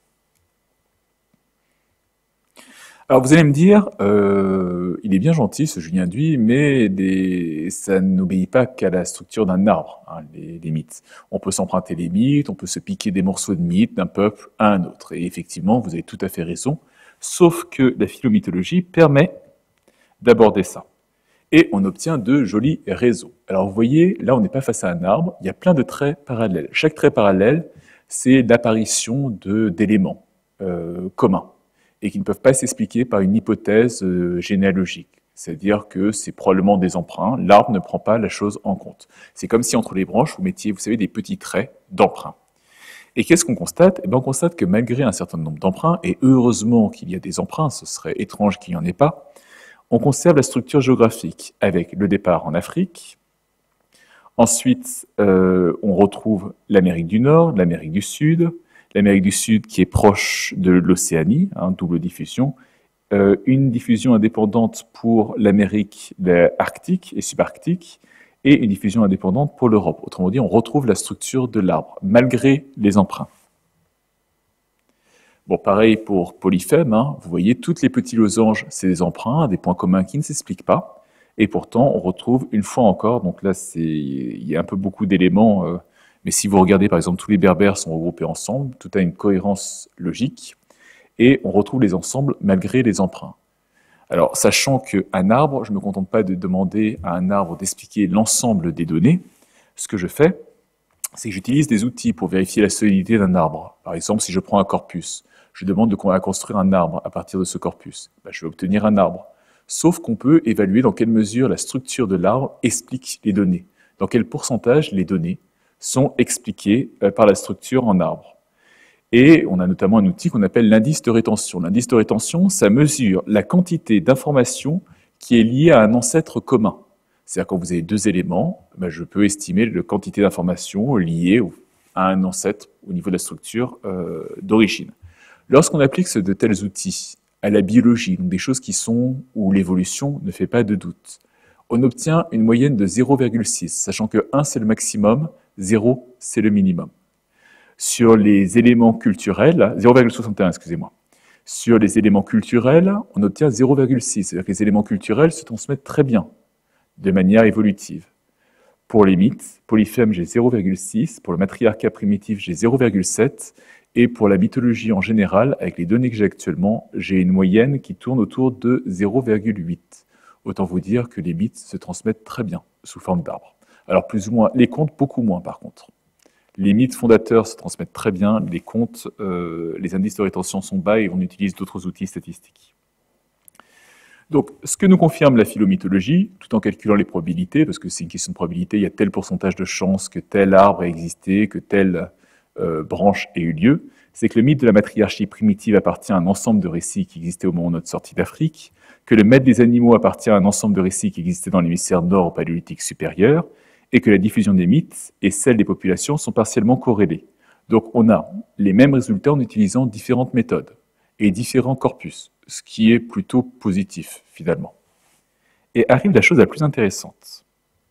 Alors vous allez me dire, il est bien gentil ce Julien Duy, mais ça n'obéit pas qu'à la structure d'un arbre, hein, les mythes. On peut s'emprunter les mythes, on peut se piquer des morceaux de mythes d'un peuple à un autre. Et effectivement, vous avez tout à fait raison, sauf que la phylomythologie permet d'aborder ça. Et on obtient de jolis réseaux. Alors vous voyez, là on n'est pas face à un arbre, il y a plein de traits parallèles. Chaque trait parallèle, c'est l'apparition d'éléments communs, et qui ne peuvent pas s'expliquer par une hypothèse généalogique. C'est-à-dire que c'est probablement des emprunts, l'arbre ne prend pas la chose en compte. C'est comme si entre les branches, vous mettiez, vous savez, des petits traits d'emprunts. Et qu'est-ce qu'on constate? Eh bien, on constate que malgré un certain nombre d'emprunts, et heureusement qu'il y a des emprunts, ce serait étrange qu'il n'y en ait pas, on conserve la structure géographique avec le départ en Afrique. Ensuite, on retrouve l'Amérique du Nord, l'Amérique du Sud qui est proche de l'Océanie, hein, double diffusion, une diffusion indépendante pour l'Amérique arctique et subarctique, et une diffusion indépendante pour l'Europe. Autrement dit, on retrouve la structure de l'arbre, malgré les emprunts. Bon, pareil pour Polyphème, hein, vous voyez, toutes les petits losanges, c'est des emprunts, des points communs qui ne s'expliquent pas, et pourtant, on retrouve une fois encore, donc là, il y a un peu beaucoup d'éléments, mais si vous regardez, par exemple, tous les berbères sont regroupés ensemble, tout a une cohérence logique, et on retrouve les ensembles malgré les emprunts. Alors, sachant qu'un arbre, je ne me contente pas de demander à un arbre d'expliquer l'ensemble des données, ce que je fais, c'est que j'utilise des outils pour vérifier la solidité d'un arbre. Par exemple, si je prends un corpus, je demande de construire un arbre à partir de ce corpus, je vais obtenir un arbre. Sauf qu'on peut évaluer dans quelle mesure la structure de l'arbre explique les données, dans quel pourcentage les données sont expliquées par la structure en arbre. Et on a notamment un outil qu'on appelle l'indice de rétention. L'indice de rétention, ça mesure la quantité d'informations qui est liée à un ancêtre commun. C'est-à-dire quand vous avez deux éléments, je peux estimer la quantité d'informations liées à un ancêtre au niveau de la structure d'origine. Lorsqu'on applique de tels outils à la biologie, donc des choses qui sont où l'évolution ne fait pas de doute, on obtient une moyenne de 0,6, sachant que 1 c'est le maximum, 0 c'est le minimum. Sur les éléments culturels, 0,61, excusez-moi. Sur les éléments culturels, on obtient 0,6, c'est-à-dire que les éléments culturels se transmettent très bien, de manière évolutive. Pour les mythes, Polyphème, j'ai 0,6, pour le matriarcat primitif, j'ai 0,7, et pour la mythologie en général, avec les données que j'ai actuellement, j'ai une moyenne qui tourne autour de 0,8. Autant vous dire que les mythes se transmettent très bien, sous forme d'arbres. Alors plus ou moins, les contes beaucoup moins par contre. Les mythes fondateurs se transmettent très bien, les contes, les indices de rétention sont bas et on utilise d'autres outils statistiques. Donc, ce que nous confirme la phylomythologie, tout en calculant les probabilités, parce que c'est une question de probabilité, il y a tel pourcentage de chances que tel arbre ait existé, que telle branche ait eu lieu, c'est que le mythe de la matriarchie primitive appartient à un ensemble de récits qui existaient au moment de notre sortie d'Afrique, que le maître des animaux appartient à un ensemble de récits qui existaient dans l'hémisphère nord au paléolithique supérieur, et que la diffusion des mythes et celle des populations sont partiellement corrélées. Donc on a les mêmes résultats en utilisant différentes méthodes et différents corpus, ce qui est plutôt positif finalement. Et arrive la chose la plus intéressante.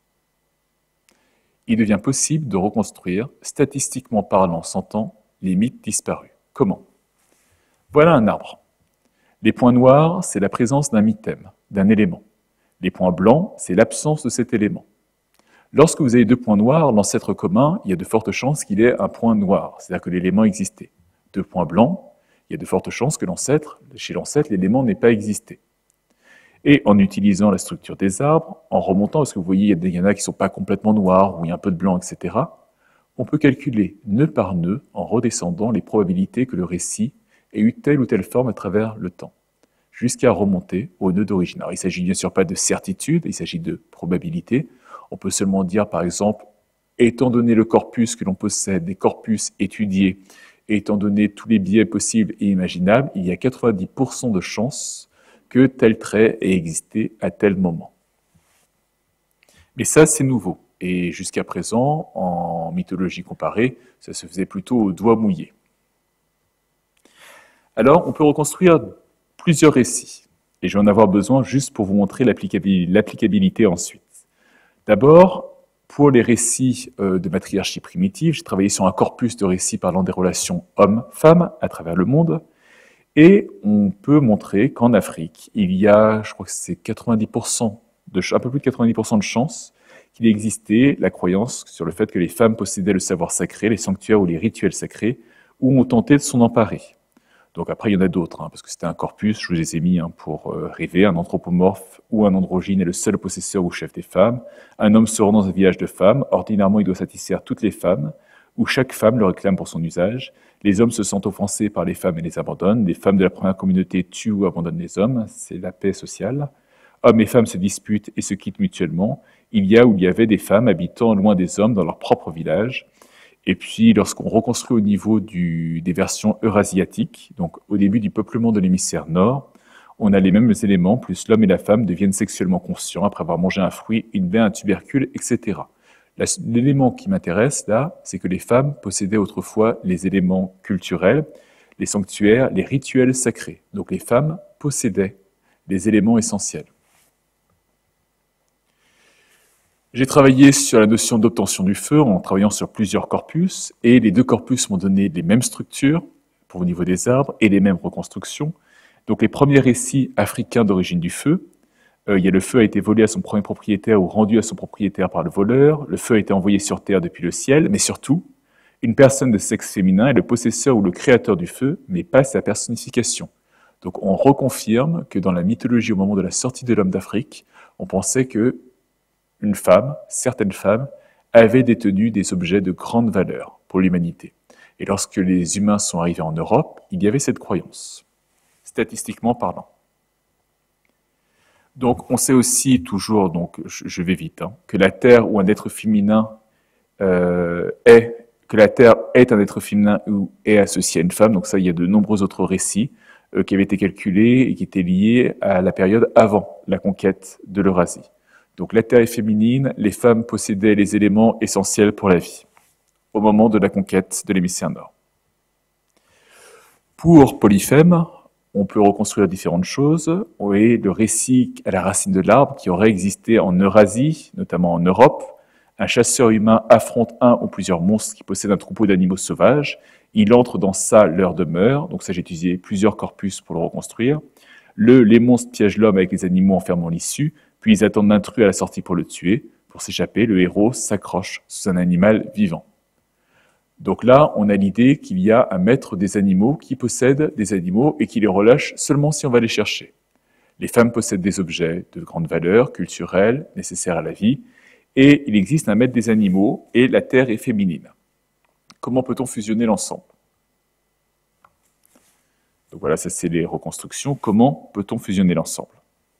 Il devient possible de reconstruire, statistiquement parlant, 100 ans, les mythes disparus. Comment? Voilà un arbre. Les points noirs, c'est la présence d'un mythème, d'un élément. Les points blancs, c'est l'absence de cet élément. Lorsque vous avez deux points noirs, l'ancêtre commun, il y a de fortes chances qu'il ait un point noir, c'est-à-dire que l'élément existait. Deux points blancs, il y a de fortes chances que chez l'ancêtre, l'élément n'ait pas existé. Et en utilisant la structure des arbres, en remontant, parce que vous voyez, il y en a qui ne sont pas complètement noirs, où il y a un peu de blanc, etc., on peut calculer nœud par nœud, en redescendant les probabilités que le récit ait eu telle ou telle forme à travers le temps, jusqu'à remonter au nœud d'origine. Alors, il ne s'agit bien sûr pas de certitude, il s'agit de probabilité. On peut seulement dire, par exemple, étant donné le corpus que l'on possède, des corpus étudiés, et étant donné tous les biais possibles et imaginables, il y a 90% de chances que tel trait ait existé à tel moment. Mais ça, c'est nouveau. Et jusqu'à présent, en mythologie comparée, ça se faisait plutôt au doigt mouillé. Alors, on peut reconstruire plusieurs récits. Et je vais en avoir besoin juste pour vous montrer l'applicabilité ensuite. D'abord, pour les récits de matriarchie primitive, j'ai travaillé sur un corpus de récits parlant des relations hommes-femmes à travers le monde. Et on peut montrer qu'en Afrique, il y a, je crois que c'est 90%, un peu plus de 90% de chances qu'il existait la croyance sur le fait que les femmes possédaient le savoir sacré, les sanctuaires ou les rituels sacrés, ou ont tenté de s'en emparer. Donc après, il y en a d'autres, parce que c'était un corpus, je vous les ai mis pour rêver, un anthropomorphe ou un androgyne est le seul possesseur ou chef des femmes. Un homme se rend dans un village de femmes, ordinairement il doit satisfaire toutes les femmes, où chaque femme le réclame pour son usage. Les hommes se sentent offensés par les femmes et les abandonnent. Les femmes de la première communauté tuent ou abandonnent les hommes, c'est la paix sociale. Hommes et femmes se disputent et se quittent mutuellement. Il y avait des femmes habitant loin des hommes dans leur propre village. Et puis, lorsqu'on reconstruit au niveau des versions eurasiatiques, donc au début du peuplement de l'hémisphère nord, on a les mêmes éléments, plus l'homme et la femme deviennent sexuellement conscients après avoir mangé un fruit, une baie, un tubercule, etc. L'élément qui m'intéresse là, c'est que les femmes possédaient autrefois les éléments culturels, les sanctuaires, les rituels sacrés. Donc les femmes possédaient les éléments essentiels. J'ai travaillé sur la notion d'obtention du feu en travaillant sur plusieurs corpus, et les deux corpus m'ont donné les mêmes structures pour au niveau des arbres et les mêmes reconstructions. Donc les premiers récits africains d'origine du feu, le feu a été volé à son premier propriétaire ou rendu à son propriétaire par le voleur, le feu a été envoyé sur terre depuis le ciel, mais surtout, une personne de sexe féminin est le possesseur ou le créateur du feu, mais pas sa personnification. Donc on reconfirme que dans la mythologie au moment de la sortie de l'homme d'Afrique, on pensait que une femme, certaines femmes, avaient détenu des objets de grande valeur pour l'humanité. Et lorsque les humains sont arrivés en Europe, il y avait cette croyance, statistiquement parlant. Donc on sait aussi toujours, donc je vais vite, que la Terre ou un être féminin que la Terre est un être féminin ou est associé à une femme. Donc ça, il y a de nombreux autres récits qui avaient été calculés et qui étaient liés à la période avant la conquête de l'Eurasie. Donc la terre est féminine, les femmes possédaient les éléments essentiels pour la vie, au moment de la conquête de l'hémisphère nord. Pour Polyphème, on peut reconstruire différentes choses, et le récit à la racine de l'arbre qui aurait existé en Eurasie, notamment en Europe. Un chasseur humain affronte un ou plusieurs monstres qui possèdent un troupeau d'animaux sauvages. Il entre dans ça leur demeure, donc ça j'ai utilisé plusieurs corpus pour le reconstruire. Les monstres piègent l'homme avec les animaux en fermant l'issue, puis ils attendent l'intrus à la sortie pour le tuer. Pour s'échapper, le héros s'accroche sous un animal vivant. Donc là, on a l'idée qu'il y a un maître des animaux qui possède des animaux et qui les relâche seulement si on va les chercher. Les femmes possèdent des objets de grande valeur, culturelle, nécessaires à la vie, et il existe un maître des animaux et la terre est féminine. Comment peut-on fusionner l'ensemble? Donc voilà, ça c'est les reconstructions. Comment peut-on fusionner l'ensemble?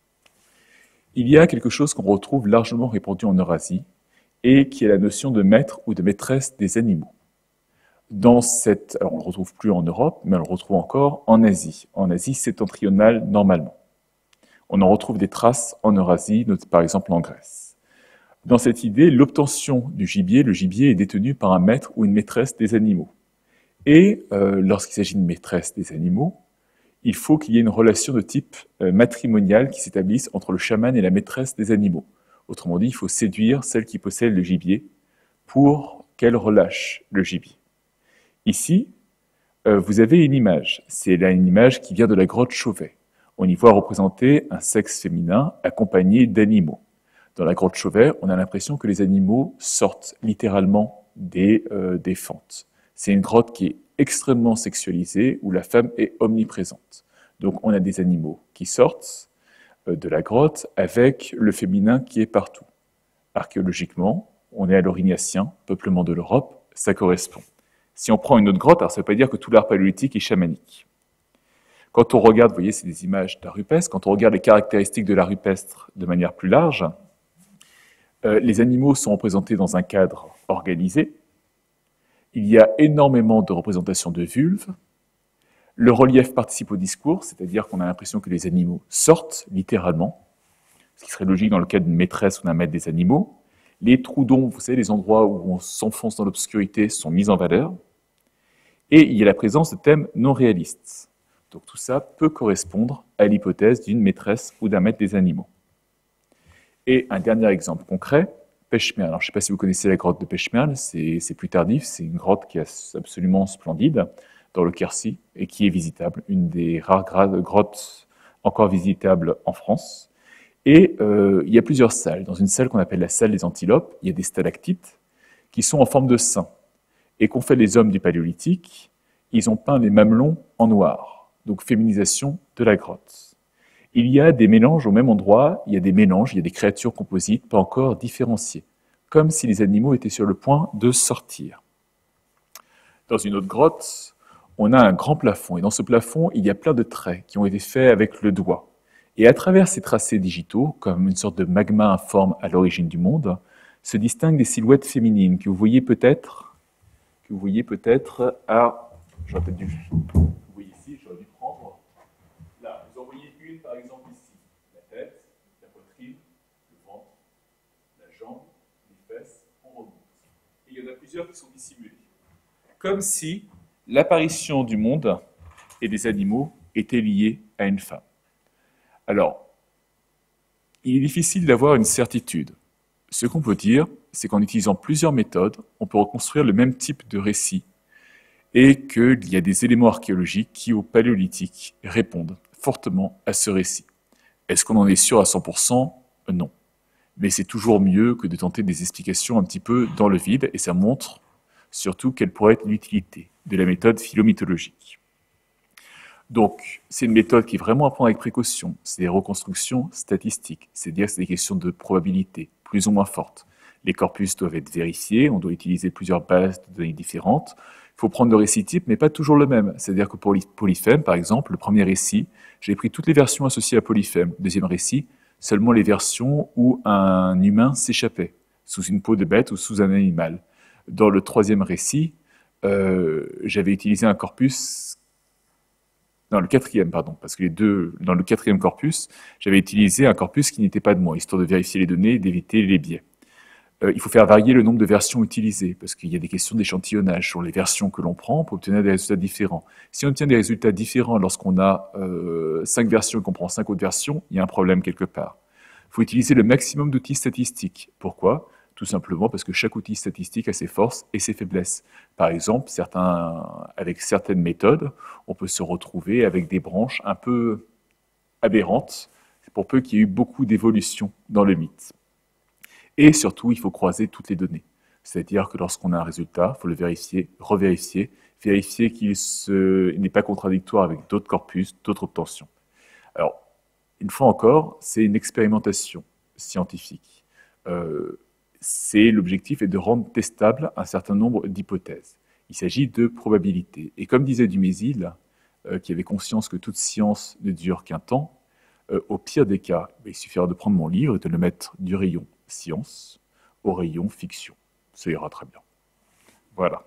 Il y a quelque chose qu'on retrouve largement répandu en Eurasie et qui est la notion de maître ou de maîtresse des animaux. Alors on ne le retrouve plus en Europe, mais on le retrouve encore en Asie septentrionale normalement. On en retrouve des traces en Eurasie, par exemple en Grèce. Dans cette idée, l'obtention du gibier, le gibier est détenu par un maître ou une maîtresse des animaux. Et lorsqu'il s'agit d'une maîtresse des animaux, il faut qu'il y ait une relation de type matrimonial qui s'établisse entre le chaman et la maîtresse des animaux. Autrement dit, il faut séduire celle qui possède le gibier pour qu'elle relâche le gibier. Ici, vous avez une image. C'est là une image qui vient de la grotte Chauvet. On y voit représenter un sexe féminin accompagné d'animaux. Dans la grotte Chauvet, on a l'impression que les animaux sortent littéralement des fentes. C'est une grotte qui est extrêmement sexualisée, où la femme est omniprésente. Donc on a des animaux qui sortent de la grotte avec le féminin qui est partout. Archéologiquement, on est à l'Aurignacien, peuplement de l'Europe, ça correspond. Si on prend une autre grotte, alors ça ne veut pas dire que tout l'art paléolithique est chamanique. Quand on regarde, vous voyez, c'est des images d'art rupestre, quand on regarde les caractéristiques de l'art rupestre de manière plus large, les animaux sont représentés dans un cadre organisé. Il y a énormément de représentations de vulves. Le relief participe au discours, c'est-à-dire qu'on a l'impression que les animaux sortent littéralement, ce qui serait logique dans le cas d'une maîtresse ou d'un maître des animaux. Les trous d'ombre, vous savez, les endroits où on s'enfonce dans l'obscurité sont mis en valeur. Et il y a la présence de thèmes non réalistes. Donc tout ça peut correspondre à l'hypothèse d'une maîtresse ou d'un maître des animaux. Et un dernier exemple concret, Pechmerl. Alors je ne sais pas si vous connaissez la grotte de Pechmerl, c'est plus tardif, c'est une grotte qui est absolument splendide dans le Quercy et qui est visitable, une des rares grottes encore visitables en France. Et il y a plusieurs salles. Dans une salle qu'on appelle la salle des Antilopes, il y a des stalactites qui sont en forme de seins et qu'ont fait les hommes du Paléolithique. Ils ont peint les mamelons en noir, donc féminisation de la grotte. Il y a des mélanges au même endroit, il y a des créatures composites pas encore différenciées, comme si les animaux étaient sur le point de sortir. Dans une autre grotte, on a un grand plafond, et dans ce plafond, il y a plein de traits qui ont été faits avec le doigt. Et à travers ces tracés digitaux, comme une sorte de magma informe à l'origine du monde, se distinguent des silhouettes féminines que vous voyez peut-être à... J'aurais peut-être dû... Vous voyez ici, j'aurais dû prendre... Là, vous en voyez une par exemple ici. La tête, la poitrine, le ventre, la jambe, les fesses, on remonte. Et il y en a plusieurs qui sont dissimulées. Comme si l'apparition du monde et des animaux était liée à une femme. Alors, il est difficile d'avoir une certitude. Ce qu'on peut dire, c'est qu'en utilisant plusieurs méthodes, on peut reconstruire le même type de récit et qu'il y a des éléments archéologiques qui, au Paléolithique, répondent fortement à ce récit. Est-ce qu'on en est sûr à 100%? Non. Mais c'est toujours mieux que de tenter des explications un petit peu dans le vide, et ça montre surtout quelle pourrait être l'utilité de la méthode phylomythologique. Donc, c'est une méthode qui est vraiment à prendre avec précaution. C'est des reconstructions statistiques, c'est-à-dire que c'est des questions de probabilité, plus ou moins fortes. Les corpus doivent être vérifiés, on doit utiliser plusieurs bases de données différentes. Il faut prendre le récit type, mais pas toujours le même. C'est-à-dire que pour Polyphème, par exemple, le premier récit, j'ai pris toutes les versions associées à Polyphème. Le deuxième récit, seulement les versions où un humain s'échappait, sous une peau de bête ou sous un animal. Dans le troisième récit, j'avais utilisé un corpus Non, le quatrième, pardon, parce que dans le quatrième corpus, j'avais utilisé un corpus qui n'était pas de moi, histoire de vérifier les données et d'éviter les biais. Il faut faire varier le nombre de versions utilisées, parce qu'il y a des questions d'échantillonnage sur les versions que l'on prend pour obtenir des résultats différents. Si on obtient des résultats différents lorsqu'on a 5 versions et qu'on prend 5 autres versions, il y a un problème quelque part. Il faut utiliser le maximum d'outils statistiques. Pourquoi? Tout simplement parce que chaque outil statistique a ses forces et ses faiblesses. Par exemple, avec certaines méthodes, on peut se retrouver avec des branches un peu aberrantes, pour peu qu'il y ait eu beaucoup d'évolution dans le mythe. Et surtout, il faut croiser toutes les données. C'est-à-dire que lorsqu'on a un résultat, il faut le vérifier, revérifier, vérifier qu'il n'est pas contradictoire avec d'autres corpus, d'autres obtentions. Alors, une fois encore, c'est une expérimentation scientifique. L'objectif est de rendre testable un certain nombre d'hypothèses. Il s'agit de probabilités. Et comme disait Dumézil, qui avait conscience que toute science ne dure qu'un temps, au pire des cas, il suffira de prendre mon livre et de le mettre du rayon science au rayon fiction. Ça ira très bien. Voilà.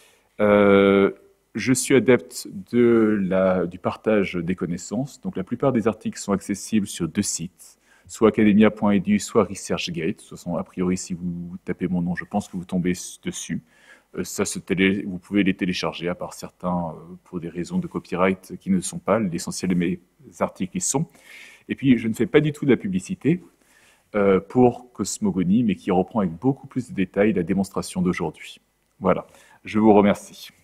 Je suis adepte du partage des connaissances. Donc la plupart des articles sont accessibles sur 2 sites, soit academia.edu, soit ResearchGate. De toute façon, a priori, si vous tapez mon nom, je pense que vous tombez dessus. Vous pouvez les télécharger, à part certains, pour des raisons de copyright qui ne sont pas. L'essentiel de mes articles y sont. Et puis, je ne fais pas du tout de la publicité pour Cosmogonie, mais qui reprend avec beaucoup plus de détails la démonstration d'aujourd'hui. Voilà, je vous remercie.